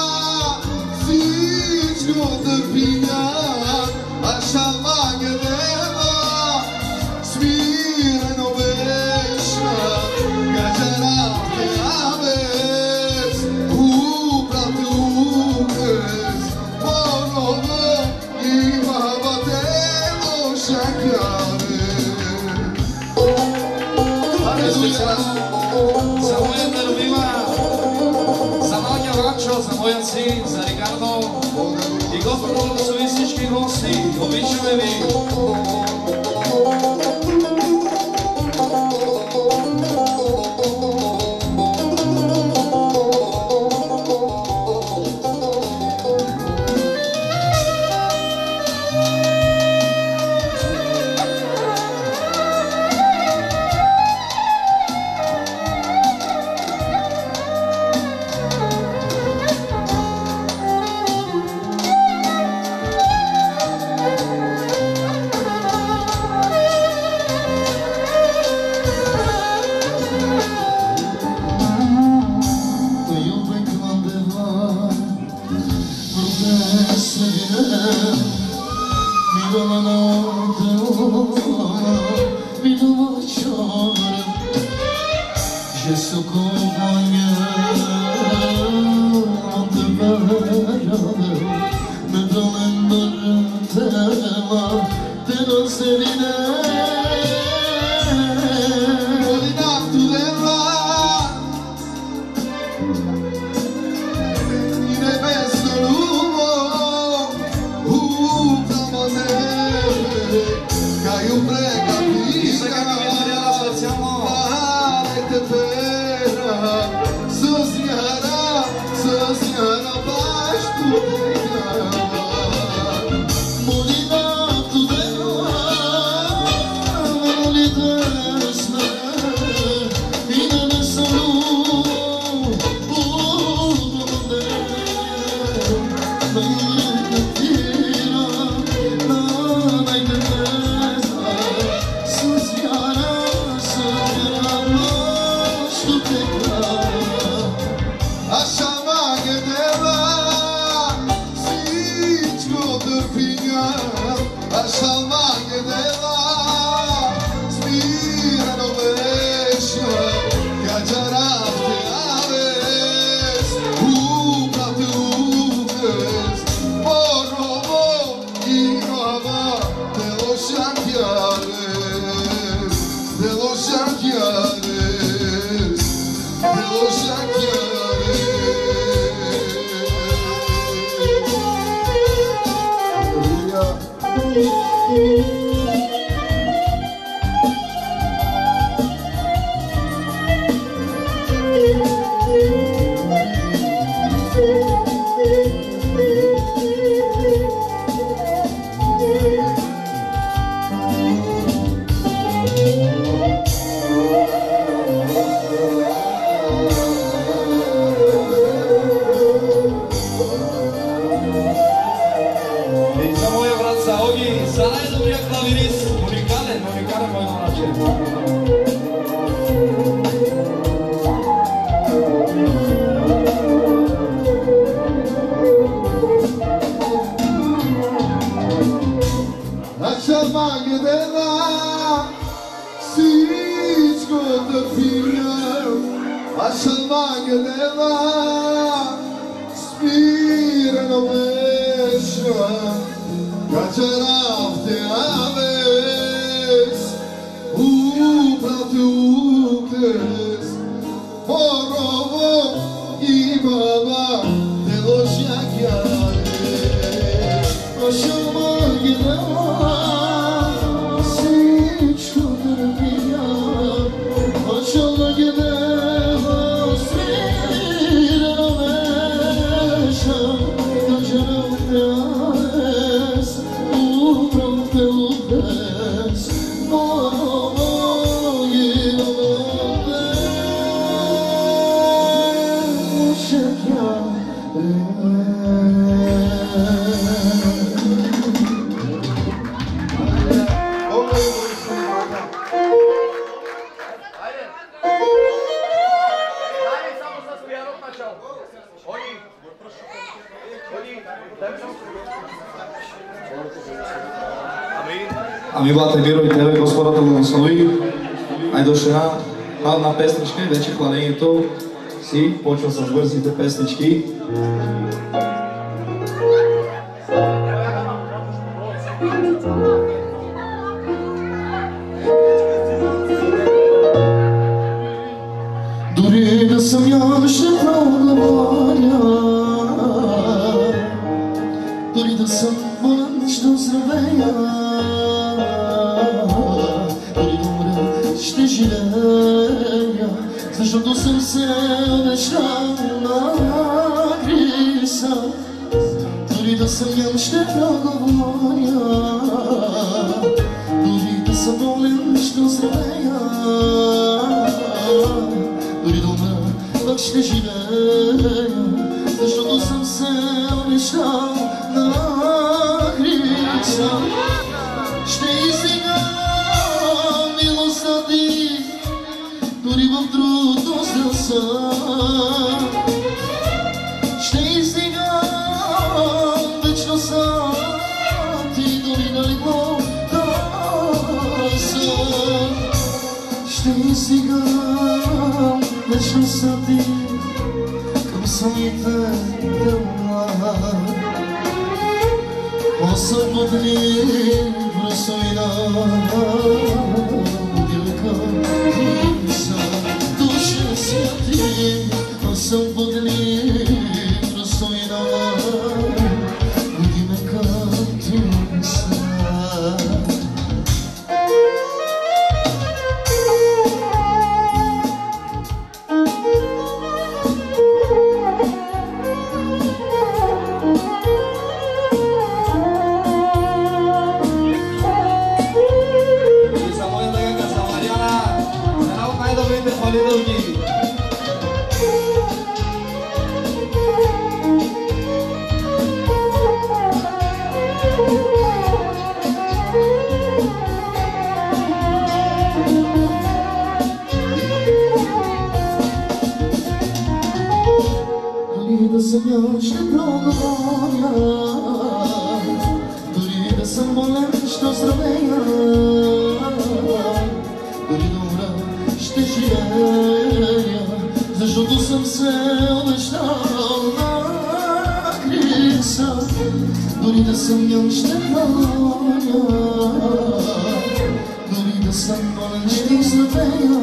siçkodur dünya, aşama gidera, svireno beša, kačarate aves, uprate ukres, ponovo ima bateno šakjare. Za moja ljubima, za Vanja Vančo, za moja sin, za Ricardo i Gospod blagoslovi всички гости. Обичаме ви. клавирист, уникален мой момче. Açılma gidela, всичко да пия. Açılma gidela, спирано беше. Качерав те авес, управте укрес. Морово и баба, те лошакяре. Açılma gidela, всичко да пия. Açılma gidela, спирано беше. Качерав те авес, управте укрес. Морово и баба, Ами, бате, миро и тебе, Господа да благослови. Айде още една песничка и вече хвалението си почва с бързите песнички. Дори да съм ям, ще проговоря. Дори да съм болен, ще оздравея. Дори да умра, ще живея, защото съм се обещал на Христа. Дори да съм ям, ще проговоря. Дори да съм болен, ще оздравея. Дори да умра, пък ще живея, защото съм се обещал на Христа. Ще издигам милостта ти, дори в трудността. Ще издигам вечността ти, дори на леглото съм. Ще издигам вечността ти към самите дела. Освободни просвина, дилка Христа, душа святи. Освободни просвина, буди ме като са. Дори да съм ял, ще проговоря. Дори да съм болен, ще оздравея. Дори да умра, ще живея, защото съм се обещал на Христа. Дори да съм ял, ще проговоря. Дори да съм болен, ще оздравея.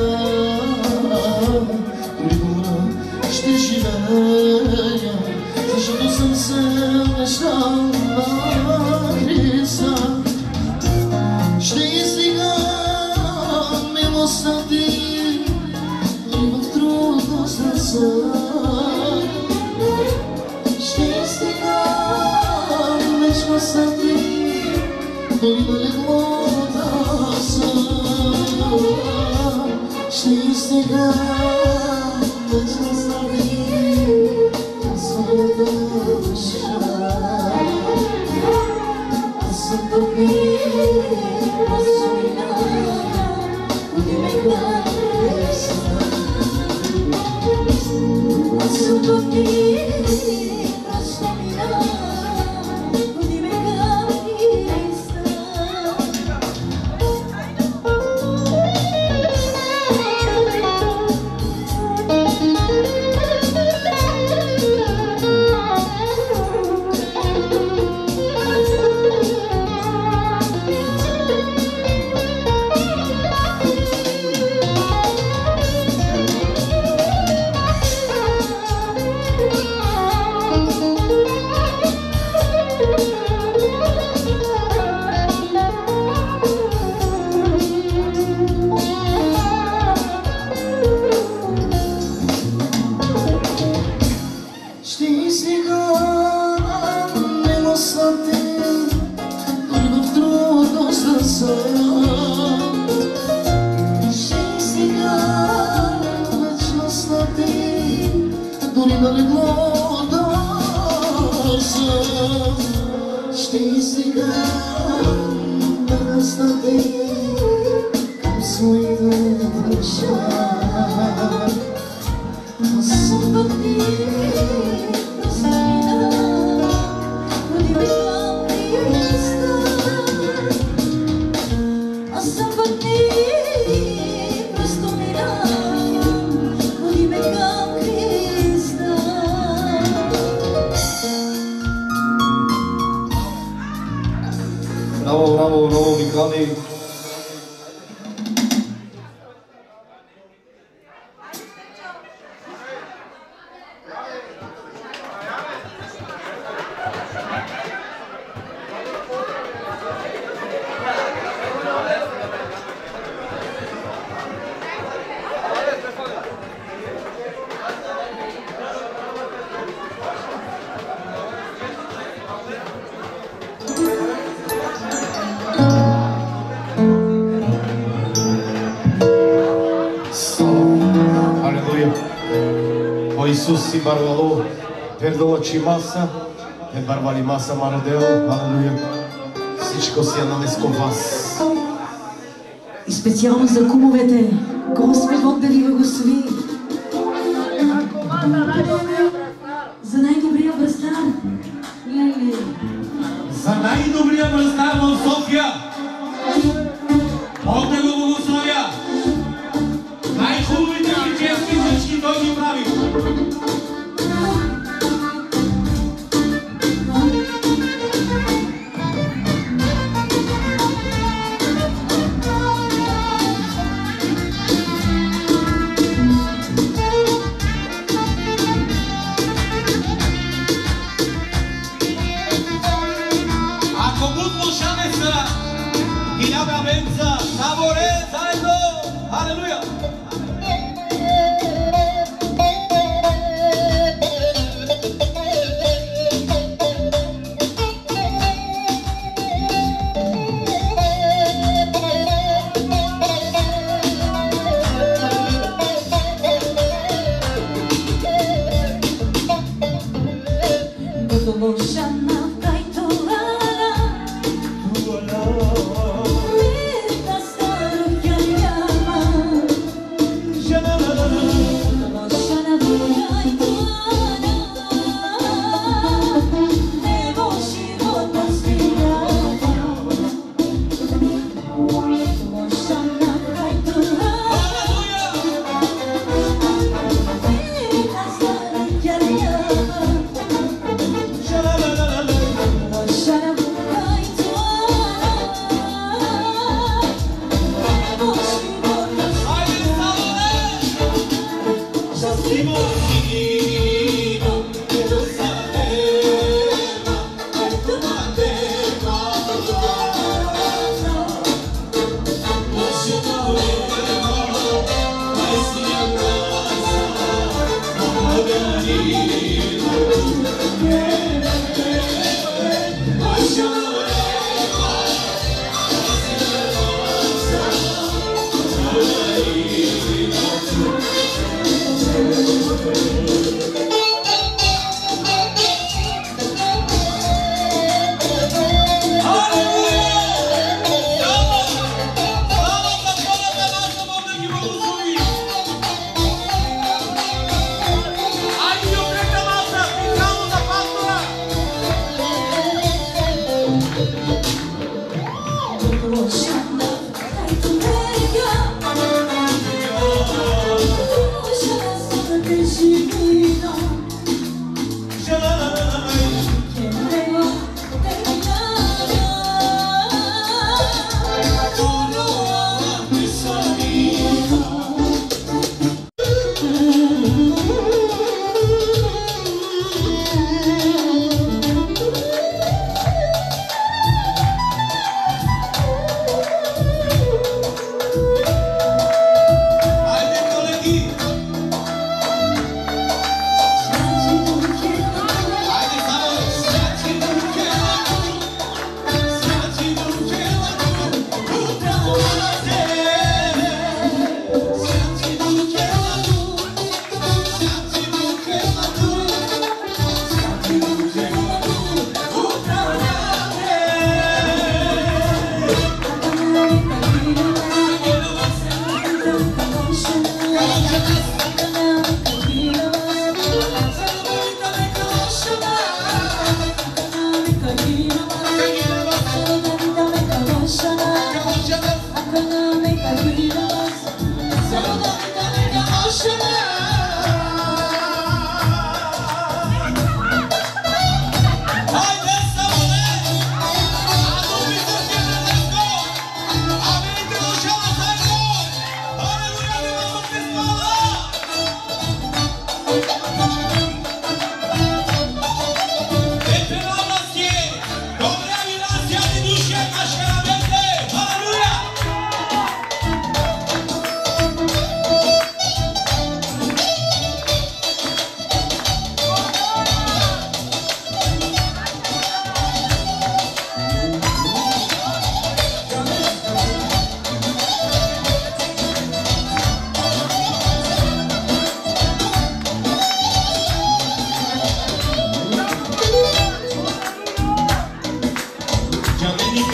Дори да умра, ще живея, защото съм се обещал на Христа. Ще издигам милостта ти, дори в трудността съм. Ще издигам вечността ти, дори на леглото съм. Ще издигам вечността ти към своята душа. Аз съм сега нема слати, дори в трудно сърце. Ще и сега вечно слати, дори на легло да съм. Ще и сега слати към своите душа. Съм пътни Браво, браво, браво, Михали! Iisus si barvalo, пердала чимаса, е барвали маса марадел, алелуя. Всичко си е нанеско вас. И специално за кумовете, Господ Бог да ви благослови. За най-добрия бръстар. За най-добрия бръстар в София. Бог да го благословя. Най-хубавите прически всички той ги прави. Ако будно шане са, хиляда венца, саборе заедно, алелуя!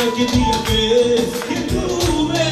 perché Dio che tu me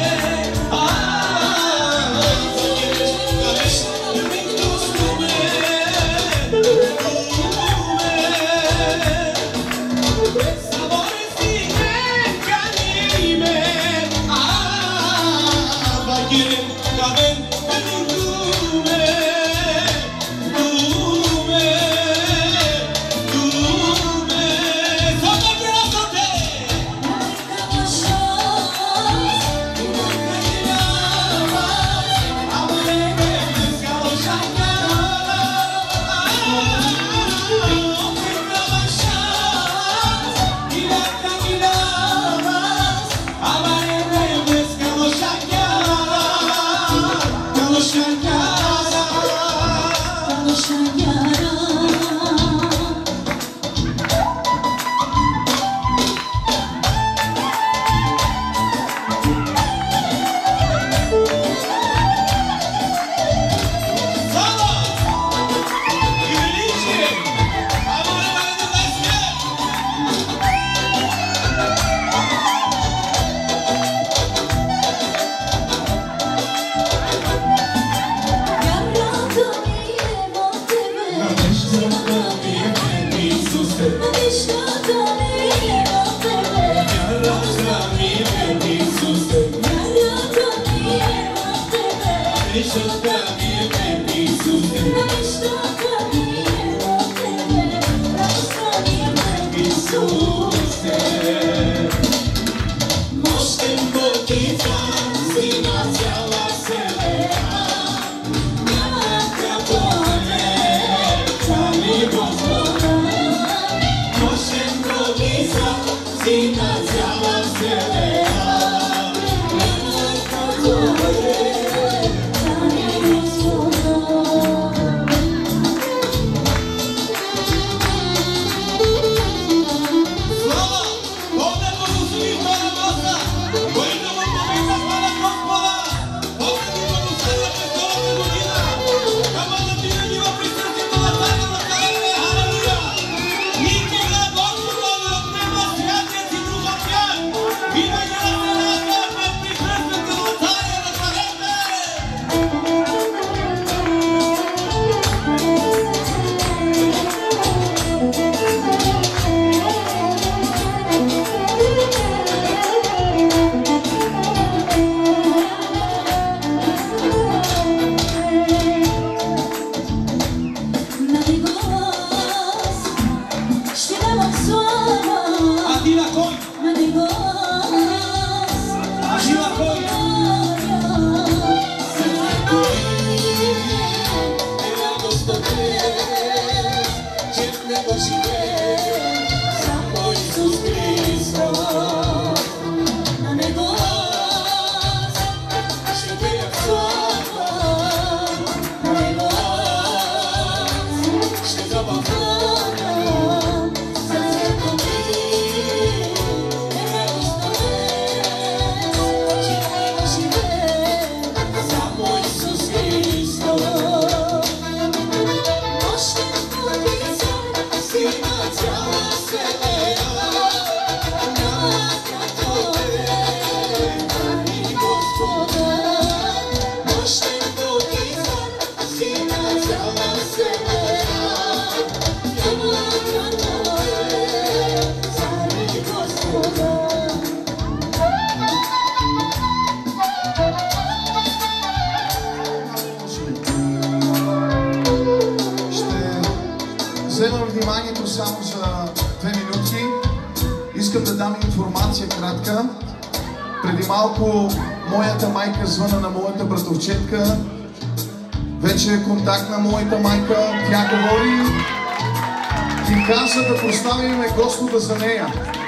Вземам вниманието само за 2 минути. Искам да дам информация кратка. Преди малко моята майка звъна на моята братовчетка. Вече е контакт на моята майка. Тя говори и каза да прославим Господа за нея.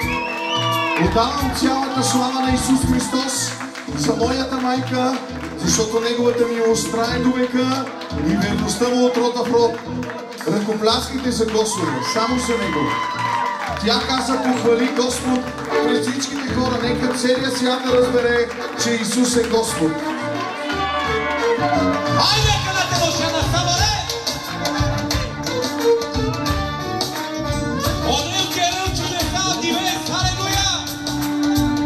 Отдавам цялата слава на Исус Христос за моята майка, защото Неговата милост трае до века и верността му от рода в род. Ръкопляскайте за Господа, само за Него. Тя каза, похвали Господ пред всичките хора. Нека целият свят да разбере, че Исус е Господ. Хайде, където ще насъбере! Одел керил чудеса от Дивес, алелуя!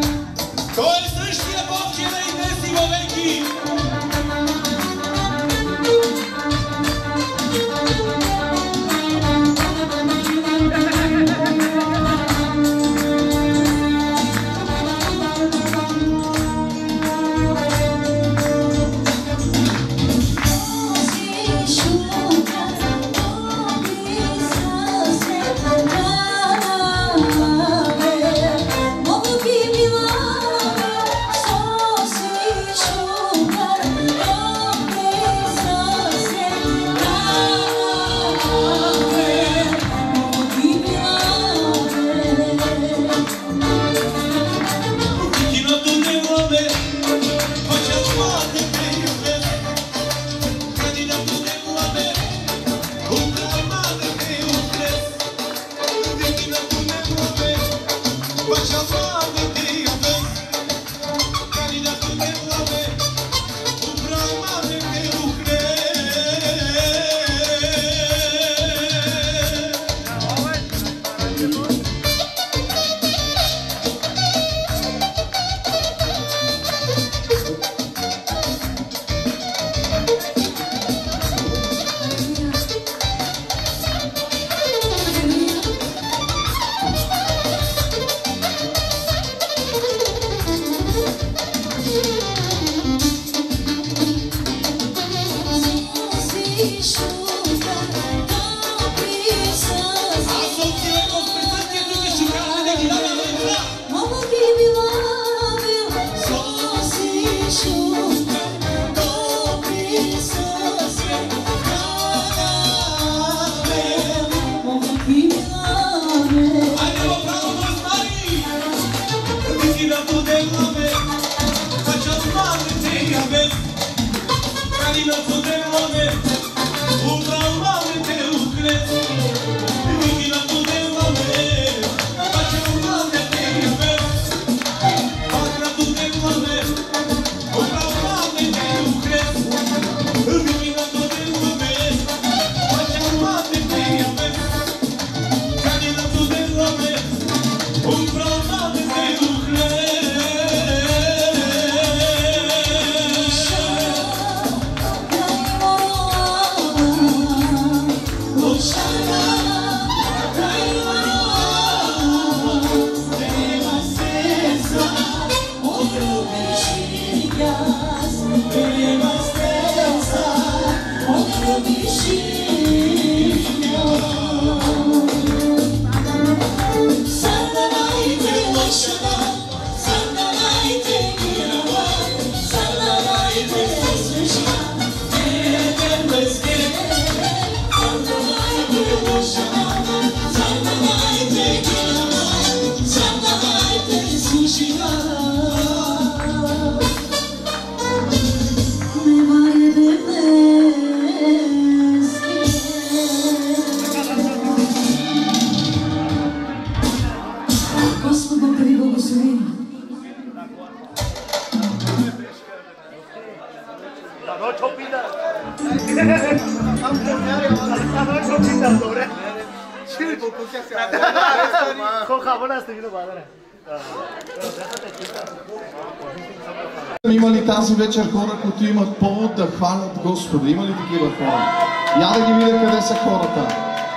Има ли тази вечер хора, които имат повод да хвалят Господа? Има ли такива хора? Я да ги видя къде са хората.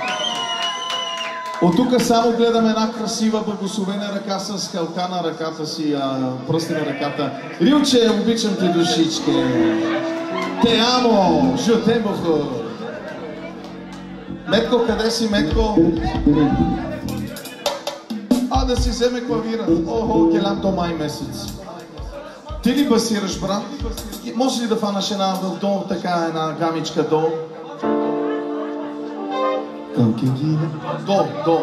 От тук само гледам една красива благословена ръка с хълка на ръката си, пръсти на ръката. Рилче, обичам те душичке. Те амо, жутем бохо. Метко, къде си, Метко? Да си вземе клавира. Охо, келям до май месец. Ти ли басираш, брат? Може ли да фанаш една долу, така една гамичка долу? До.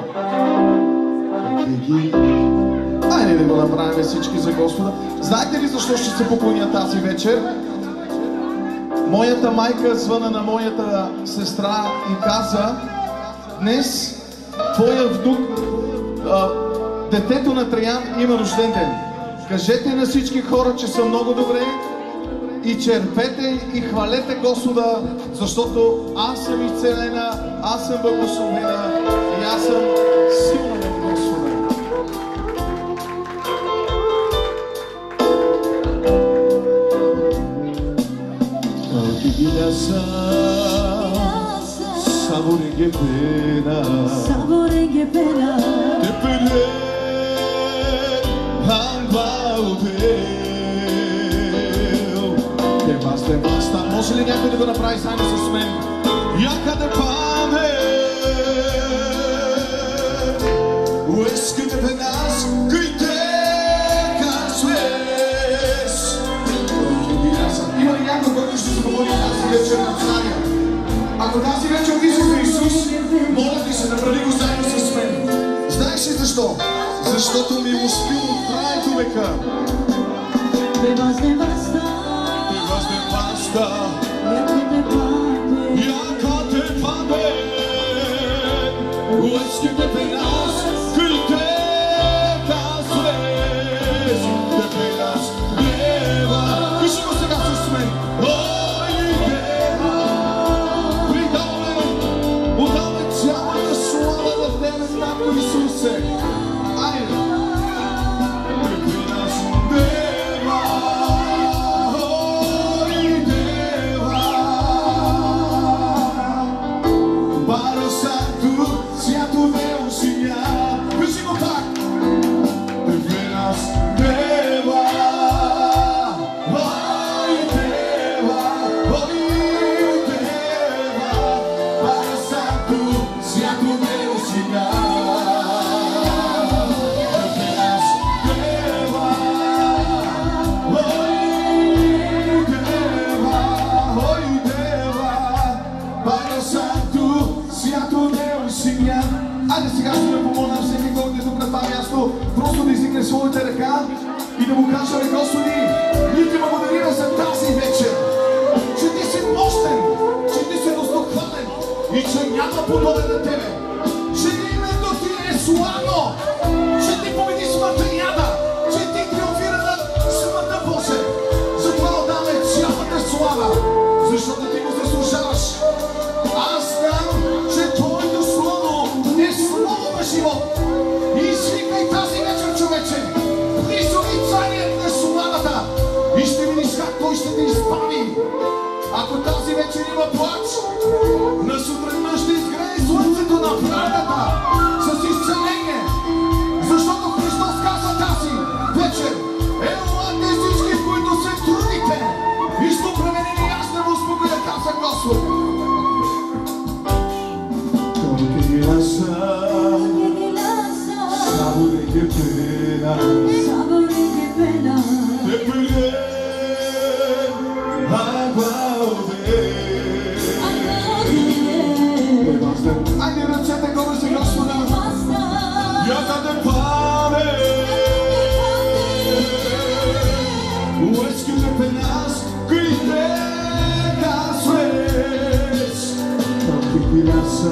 Айде да го направим всички за Господа. Знаете ли защо ще се поклоня тази вечер? Моята майка звъна на моята сестра и каза: днес твоя внук, детето на Траян, има рожден ден. Кажете на всички хора, че са много добре и черпете и хвалете Господа, защото аз съм изцелена, аз съм благословена и аз съм силна в Господа. Sabore che pena te pele Баста. Може ли някой да го направи заедно с мен? Якъде паме Уеските в нас Къйте казвес. Има ли някой, който ще се помоли тази вечер на Царя? Ако тази вечер ти си за Исус, моля ти се, направи го заедно с мен. Знаеш ли защо? Защото милостта от траето века. Якате паме Уеските в нас Къйте казвес. свят. Кажи го пак. При нас дева, ой дева, Padre Santo, свято дева сега. Айде сега ще ме помоля всеки, който е тук на това място, просто да издигне своята ръка и да му каже: Господи, ние ти благодарим за тази вечер, че ти си мощен, че ти си достохвален и че няма подобен на тебе, че името ти е славно, че ти победи смъртта и ада, че ти триумфира над смъртта, Боже. Затова отдаваме цялата слава, защото ти го заслужаваш. Аз знам, че Твоето слово е слово на живот. И извикай тази вечер, човече, призови царят на славата и ще видиш как Той ще те избави. Ако тази вечер има плач, на сутринта ще изгрее слънцето на правдата с изцеление. Защото Христос каза тази вечер: елате всички, които се трудите и ще променени, аз не му успокоя, каза Господ. Sabore che pena, te pide Айде ръцете горе за Господа. Яка те паме, уеските пенас, крите касуес, токи пиласа.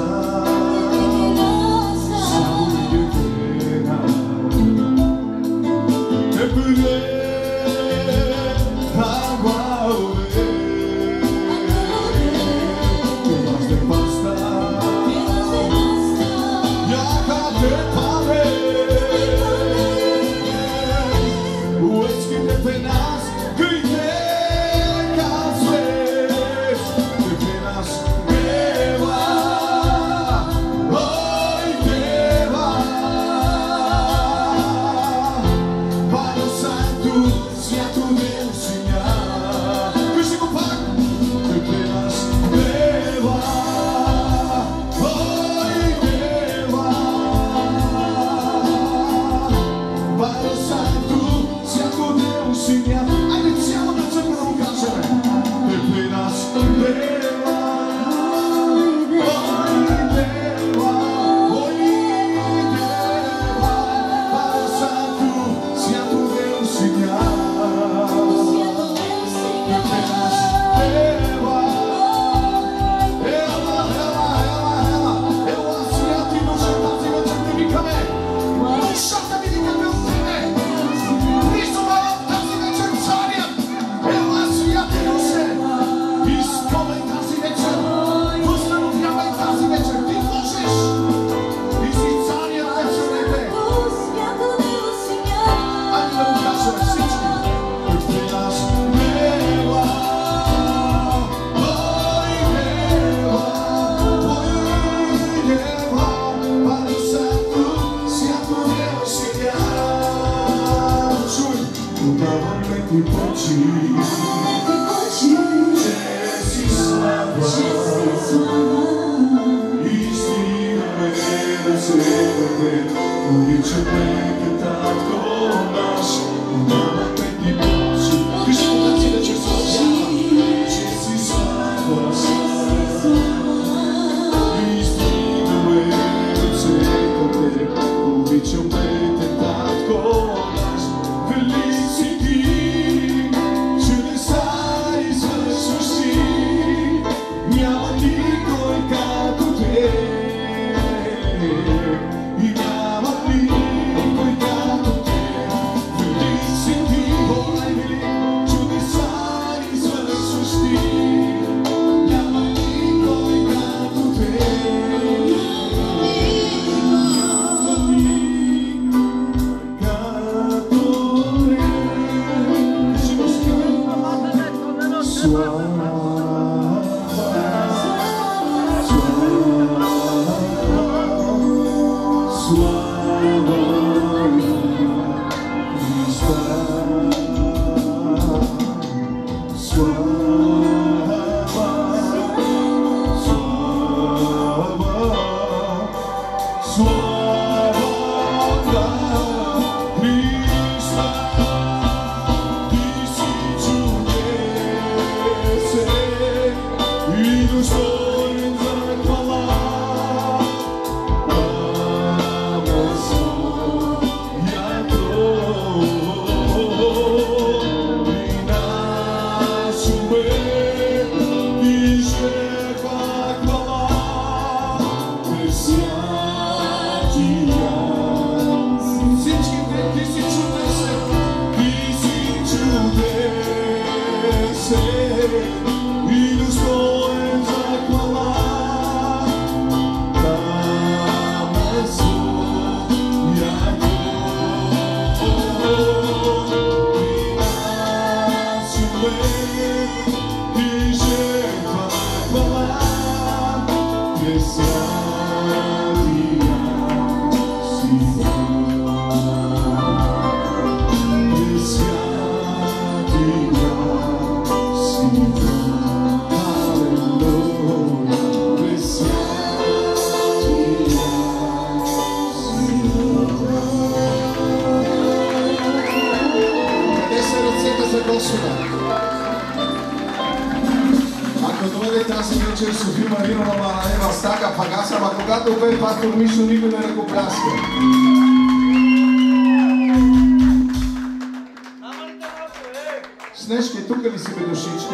Снежки, тук ли си бе душички?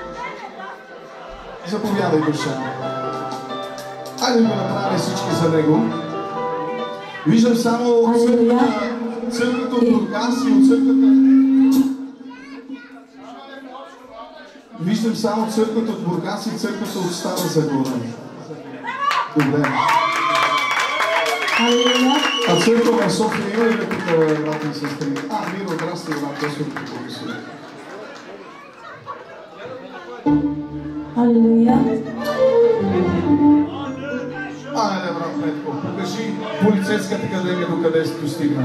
Заповядай, душа. Айде да го направим всички за него. Виждам само църквата от Бургас и от църквата... Виждам само църквата от Бургас и църквата от Стара Загора. Добре. А църква на София има ли тук, брати и сестри? Миро, здрасти, брат, Господ ти благослови. Алелуя. Айде, брат Петко, покажи полицейската академия докъде си достигна.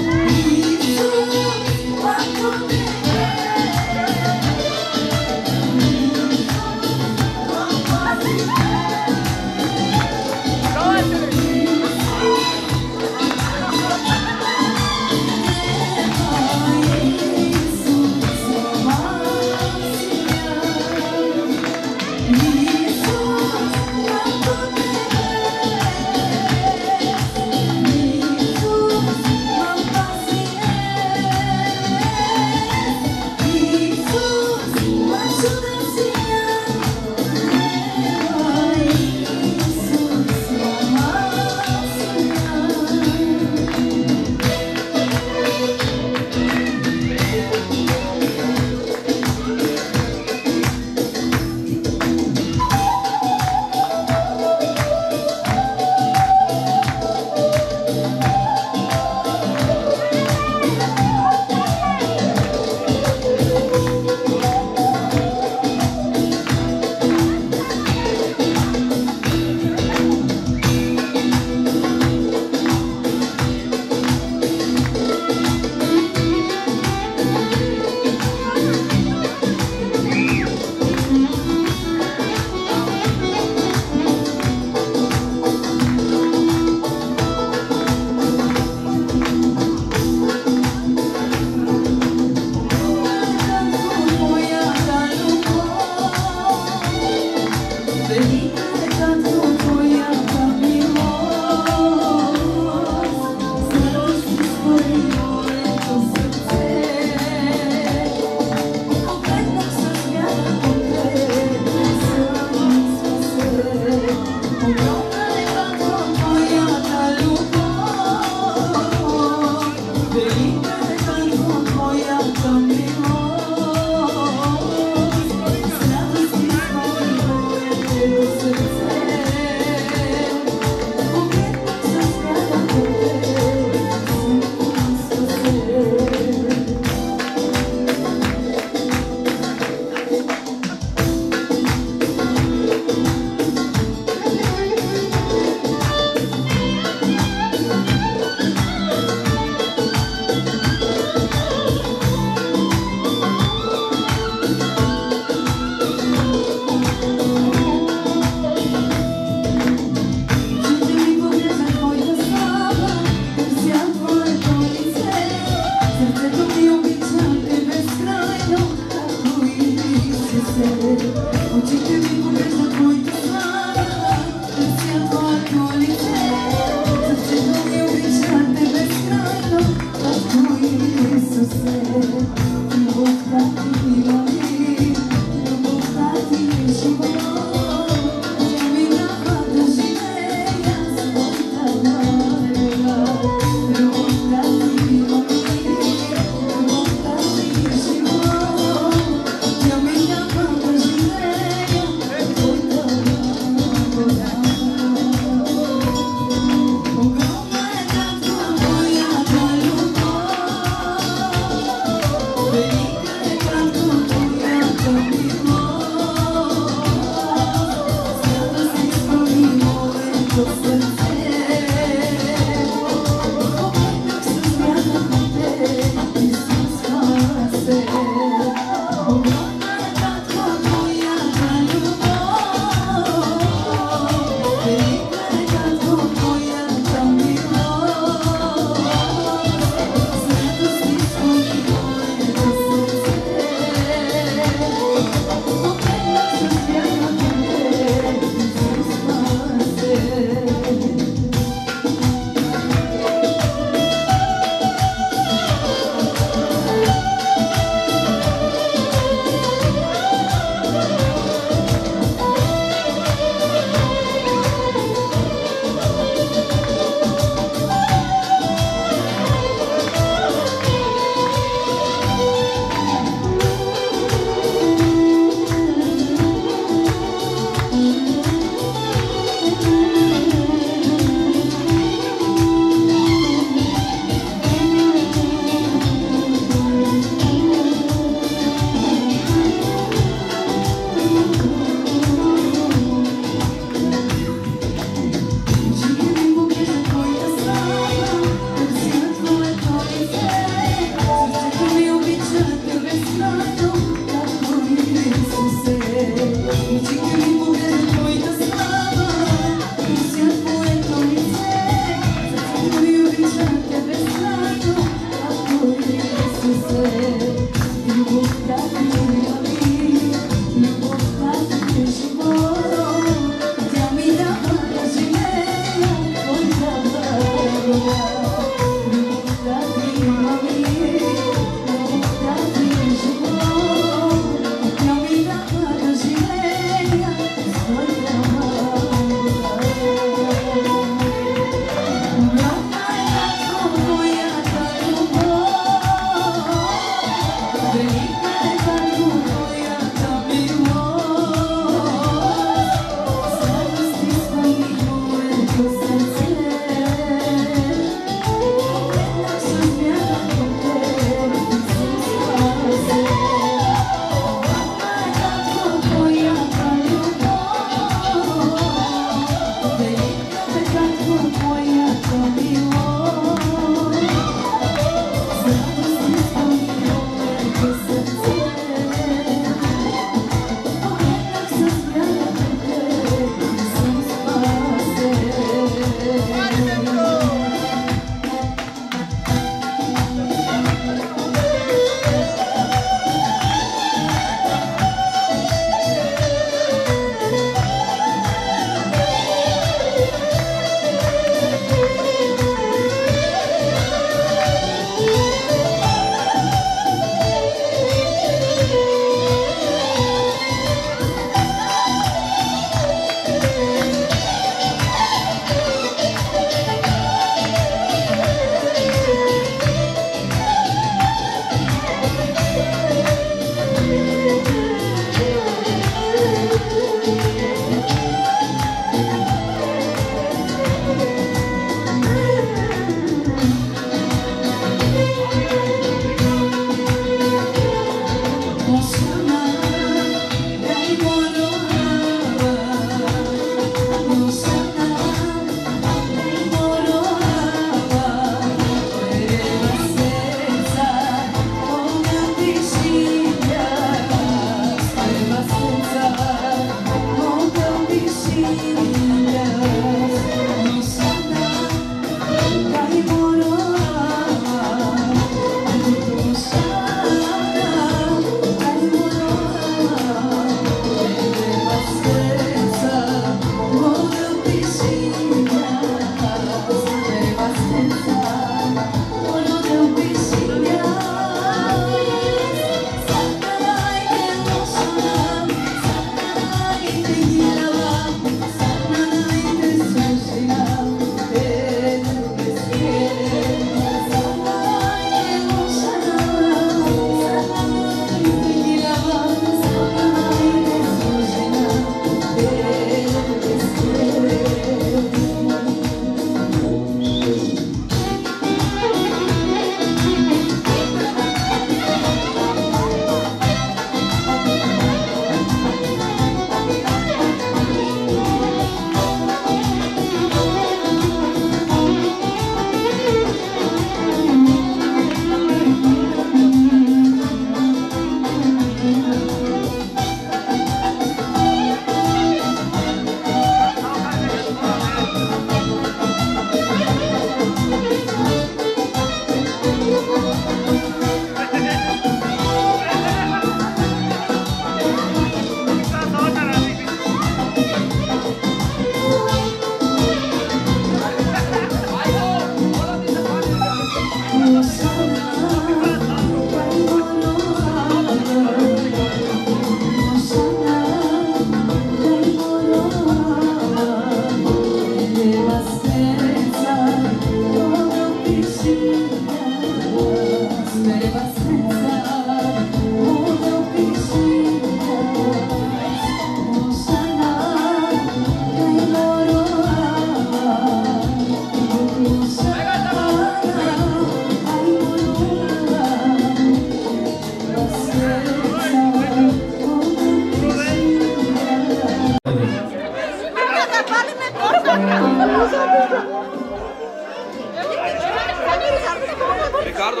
Рикардо.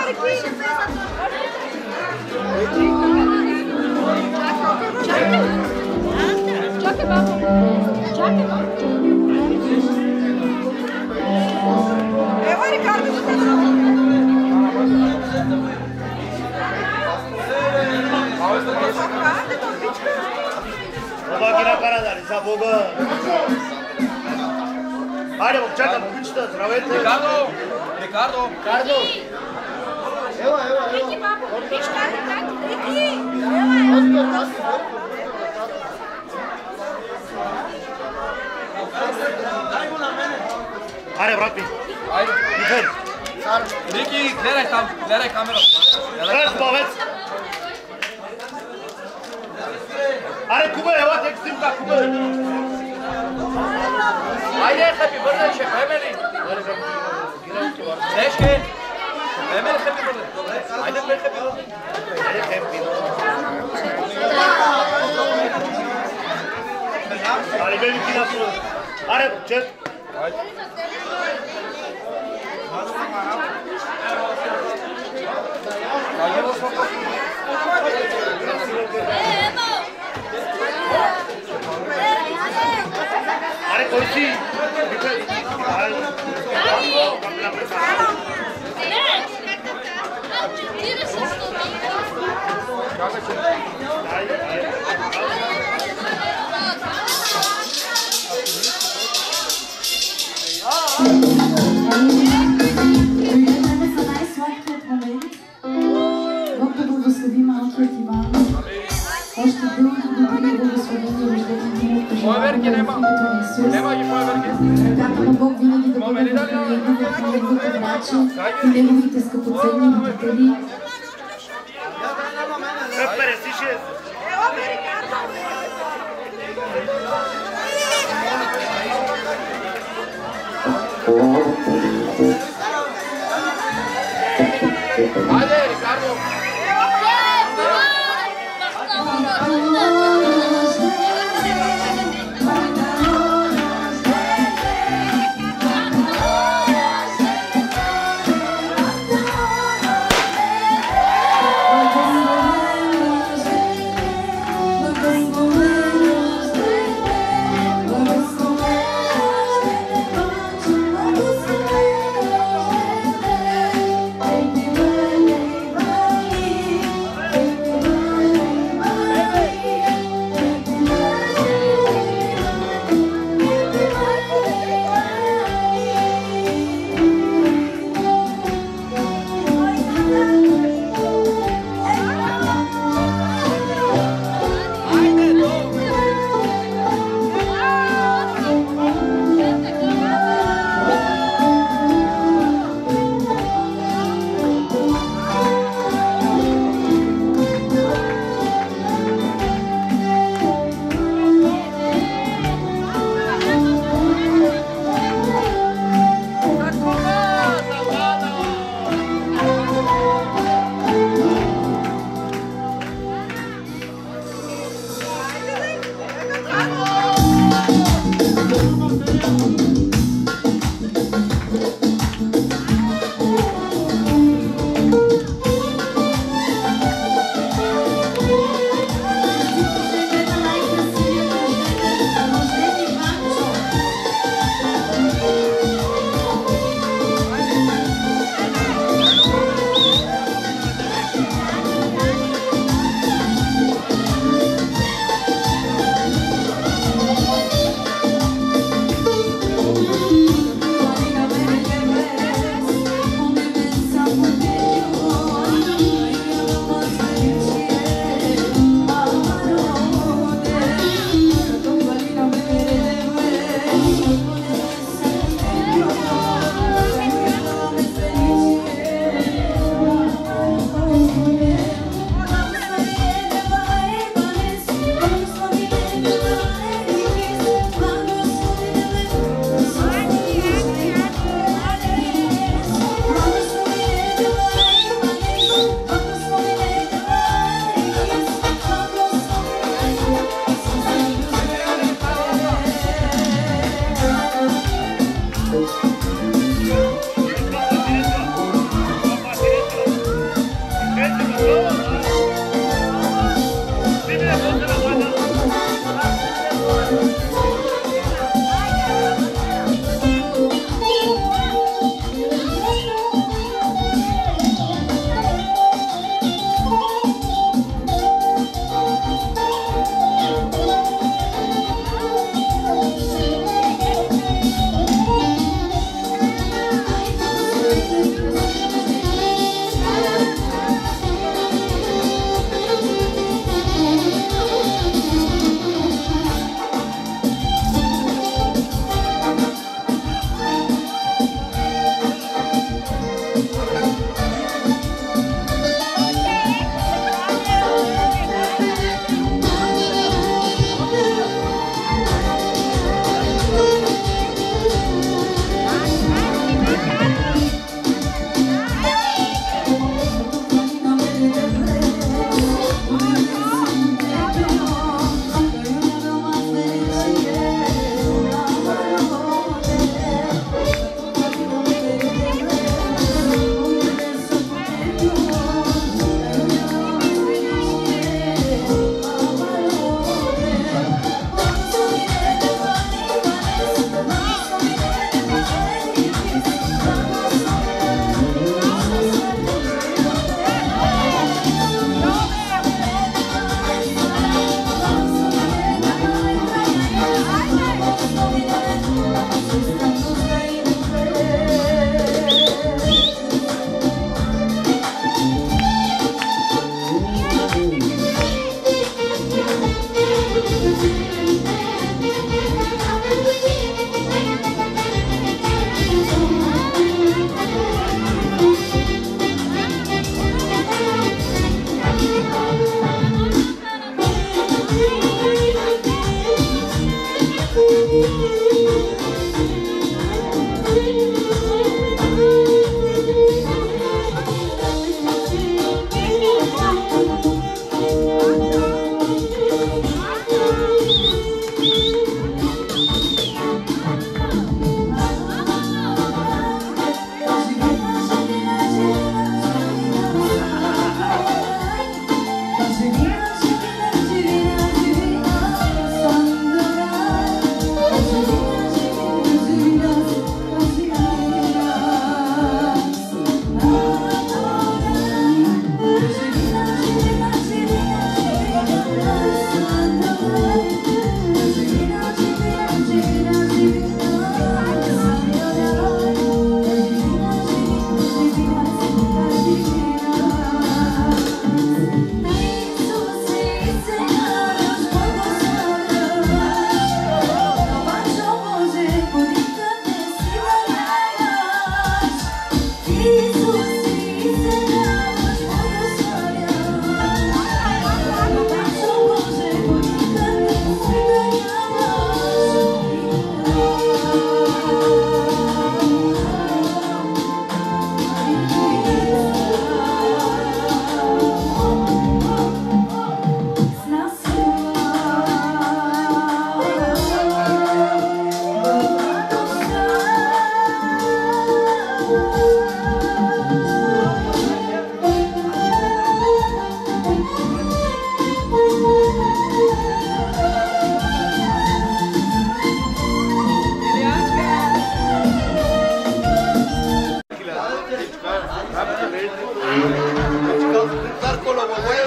Чакай, бабо. Чакай, бабо. Ева, Рикардо, да те Баба ги накара, дали, за Бога. Хайде, момчета, момичета, здравейте. Рикардо! Рикардо! Рикардо! Ева. Рики, бабо, виж как е, Рики! Хайде, брат ми. Айде. Михаил. Рики, гледай там, гледай камерата. Гледай плавец. Аре, Кубе, ела, тек снимка, Кубе. Айде, хепи бърде, ще хеме ли? Дешке! Хеме ли хепи бърде? Айде, бе хепи бърде. Айде, хепи. Али, бе, ми кина су. Аре, чет. Айде. Айде, възможно. Аре, кой си? Бог да благослови малкият Иван. Още дълги години благословени рождените му пожелаваме в името на Исус. Ръката на Бог винаги да бъде върху неговите брачи и неговите скъпоценни родители. Айде, Рикардо! Happy birthday,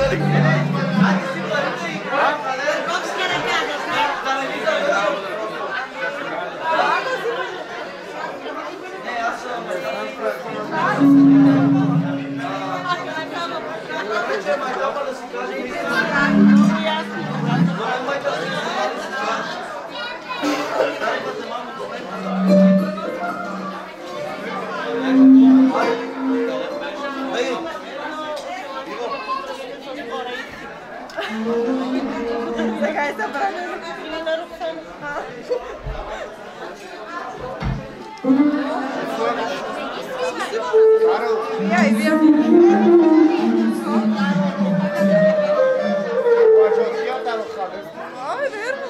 Сега е събрана. Я и вие. Ай, верно.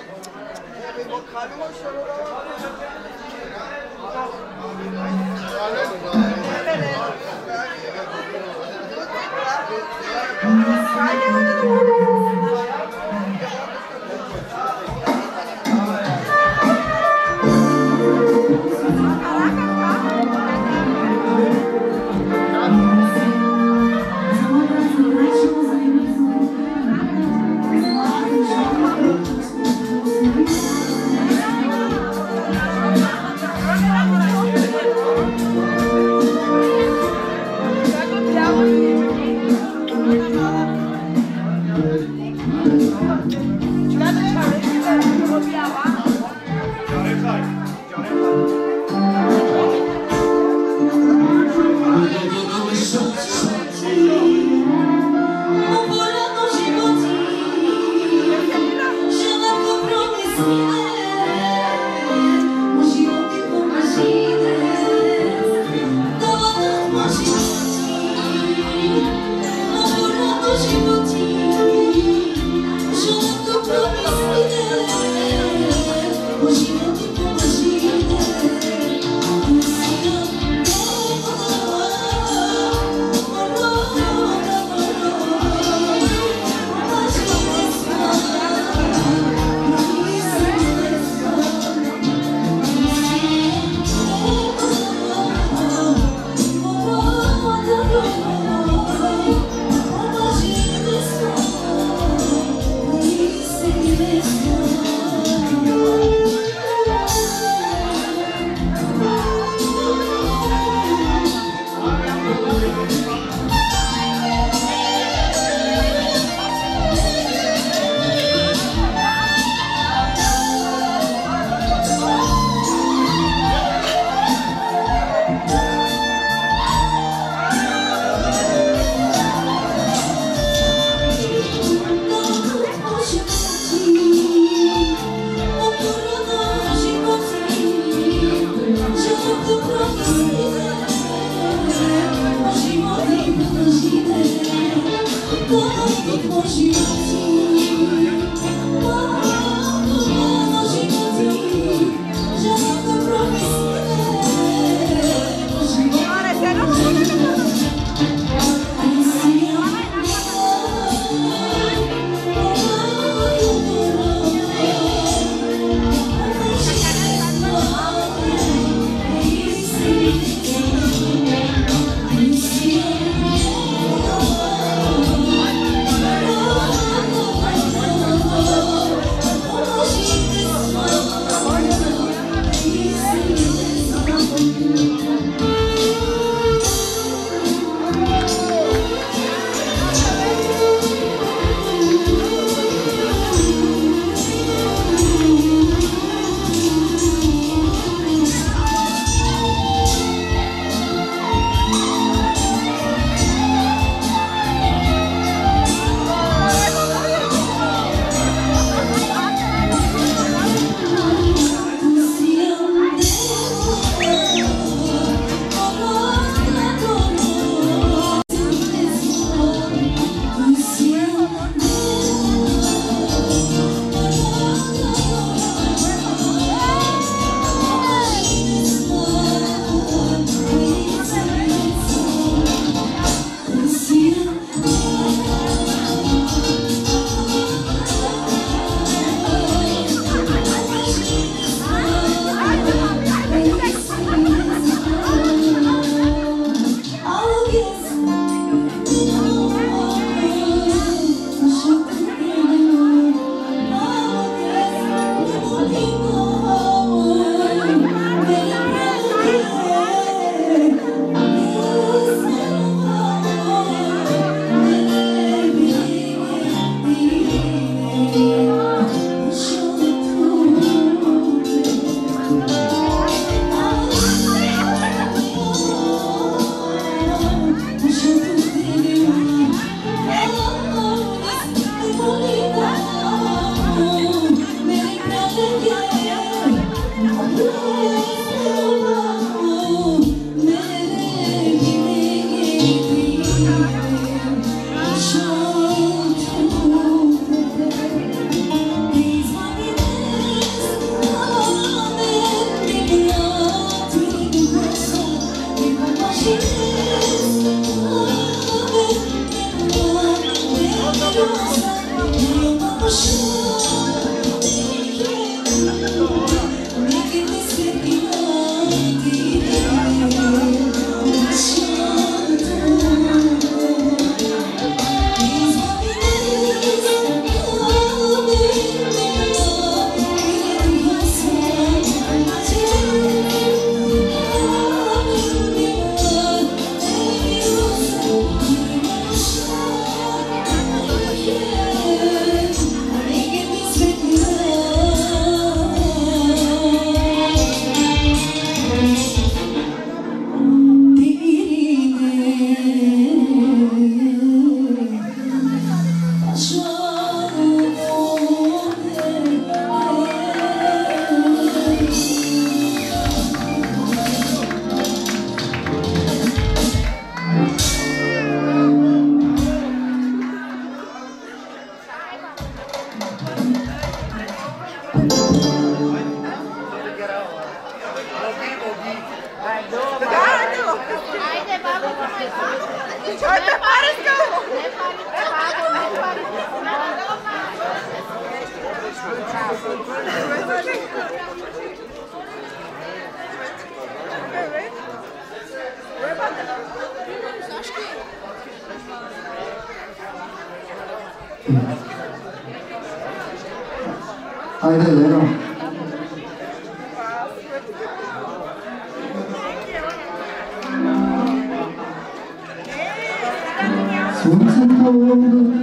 Ajde, Leno. Suncem południu.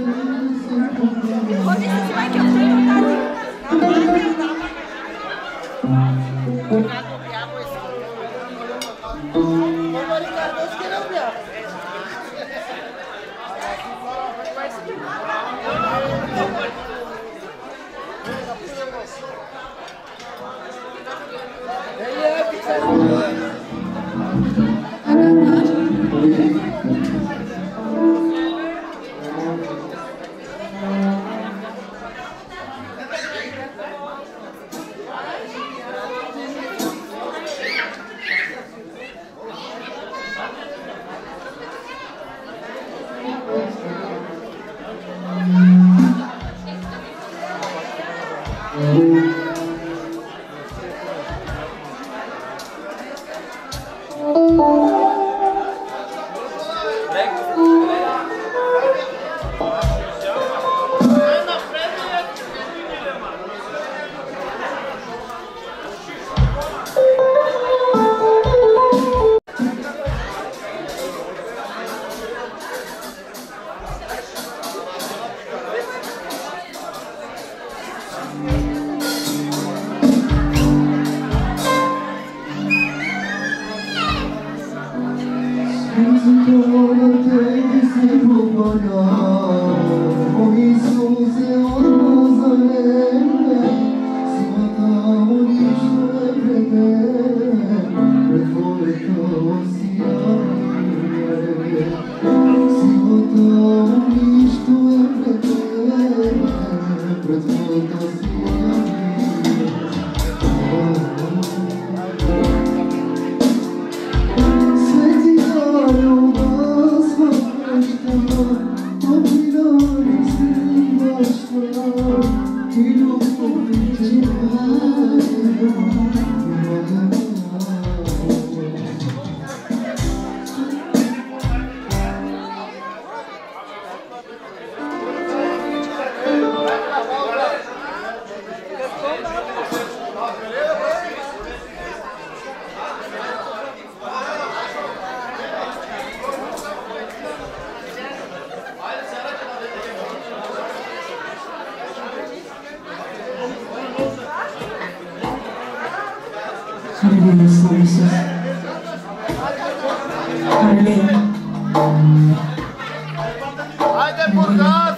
Haydi Burgaz!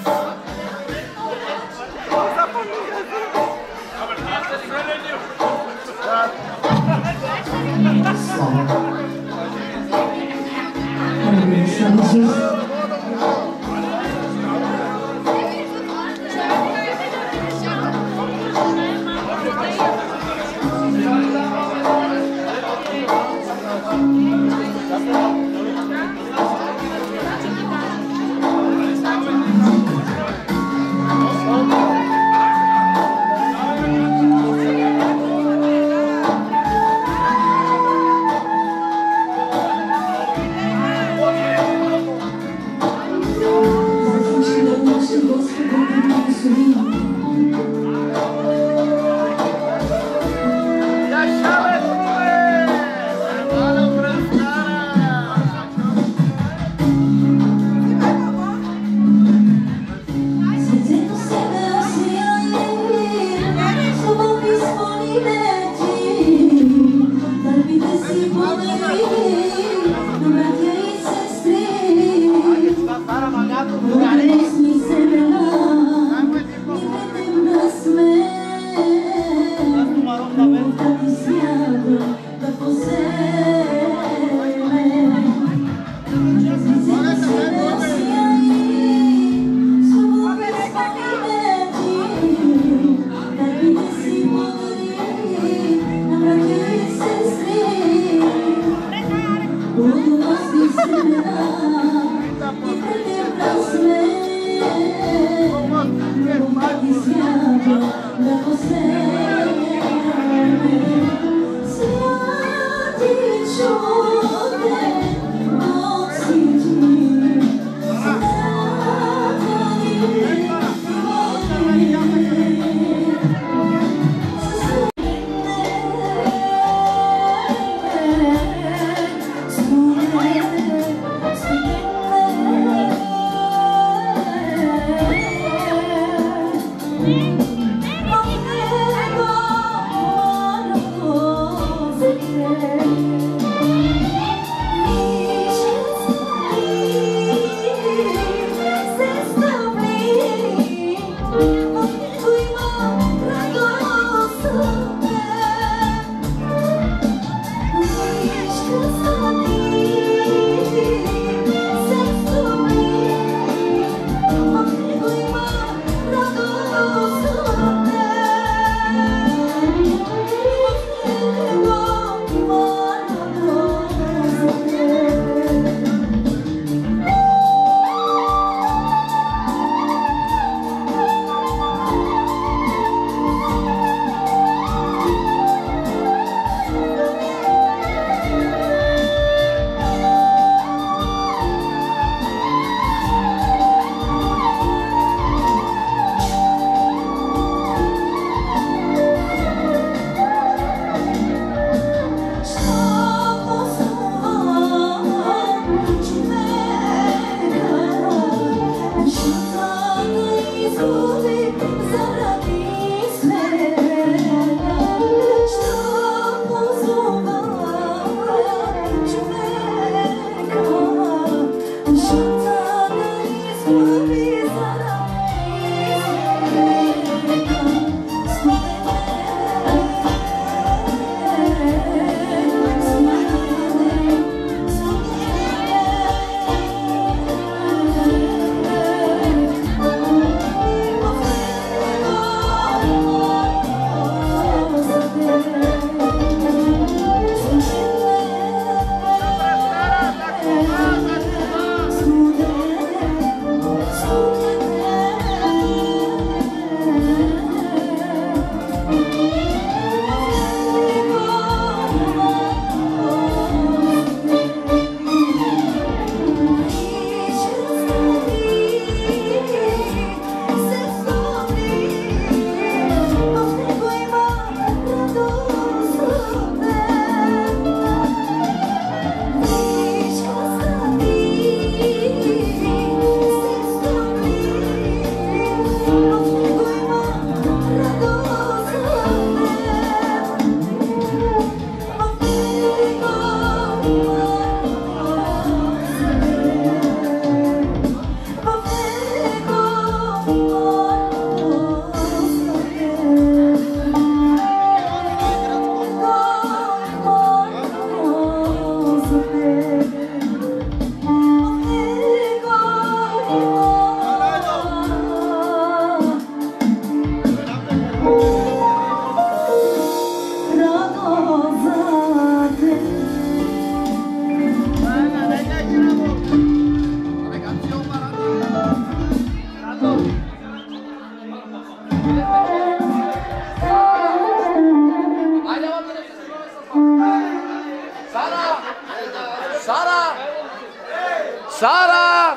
Sara!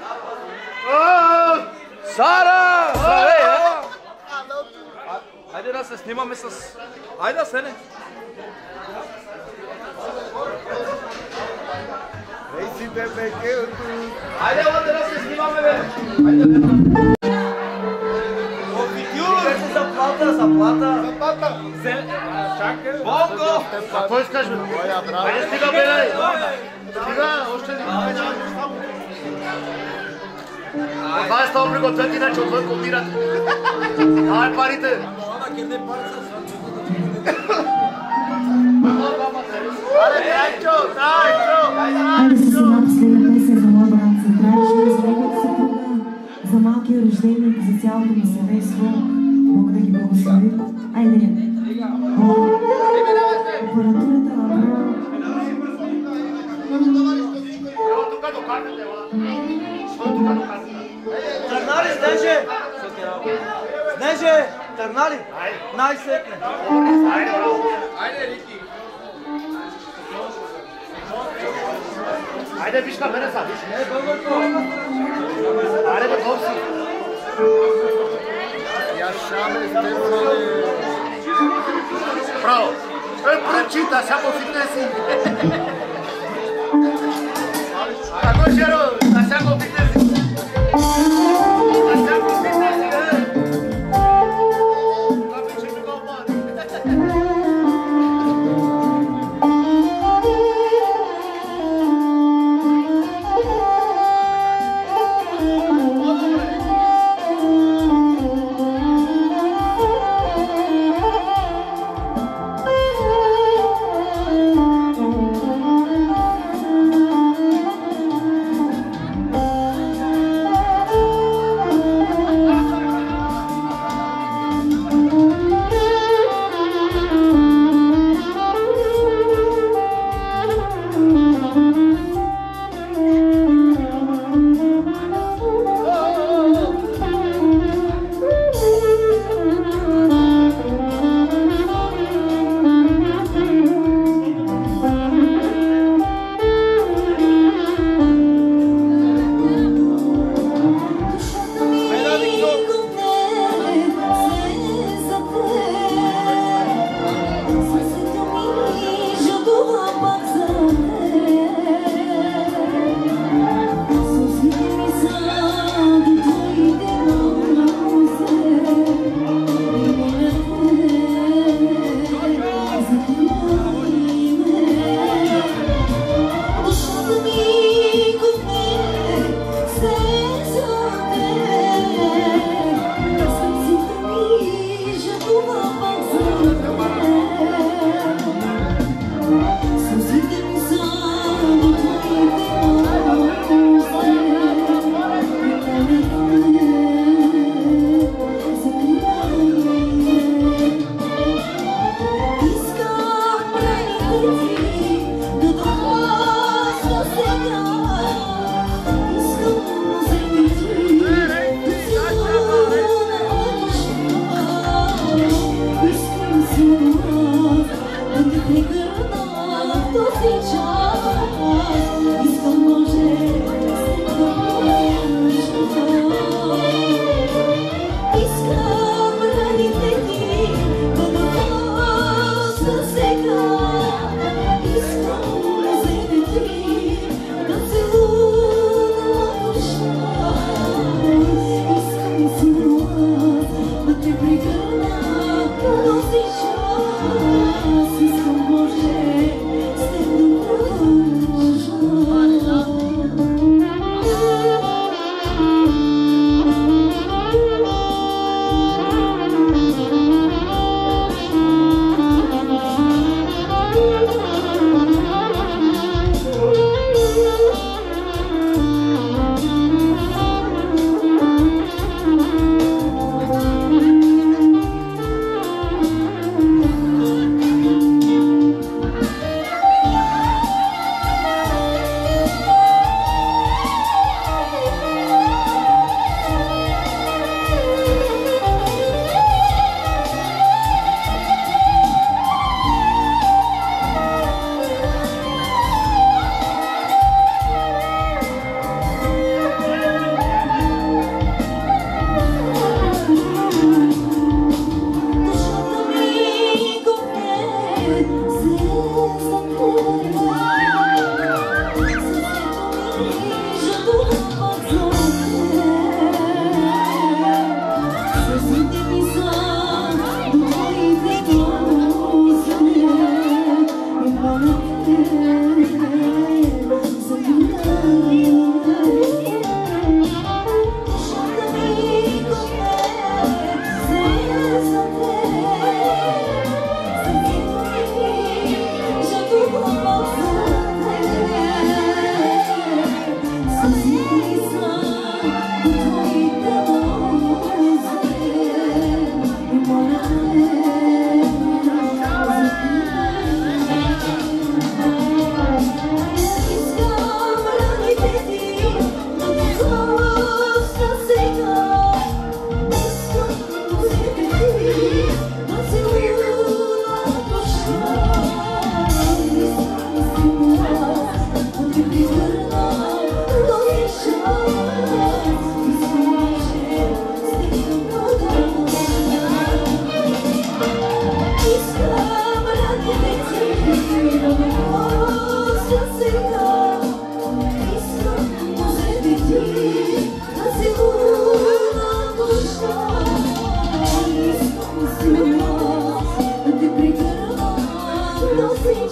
Sara! Хайде да се снимаме с... Хайде да седне. Хайде да се снимаме, бе! Заплата! Чакай! Бонго! Какво искаш, бе? Хайде стига, бе! Стига, още не това е стало приготвят, иначе отвън комбинат. Давай парите! Хайде се сама последна песен за моя брат Централ, за неговата съпруга, за малкия рожденик, за цялото ми семейство. Бог да ги благослови. Айде! Апаратурата на бро. Тръгнали, Стенче! Neže, Tърнали? Най-сетне. Айде, браво. Айде, Рики. Айде, виж към мене са, виж. Айде, бе, гол си. Yaşame Stefane. Браво. Той прочита, само фитнеси. Ако Жеро, само фитнеси. Само фитнеси,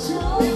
Joy.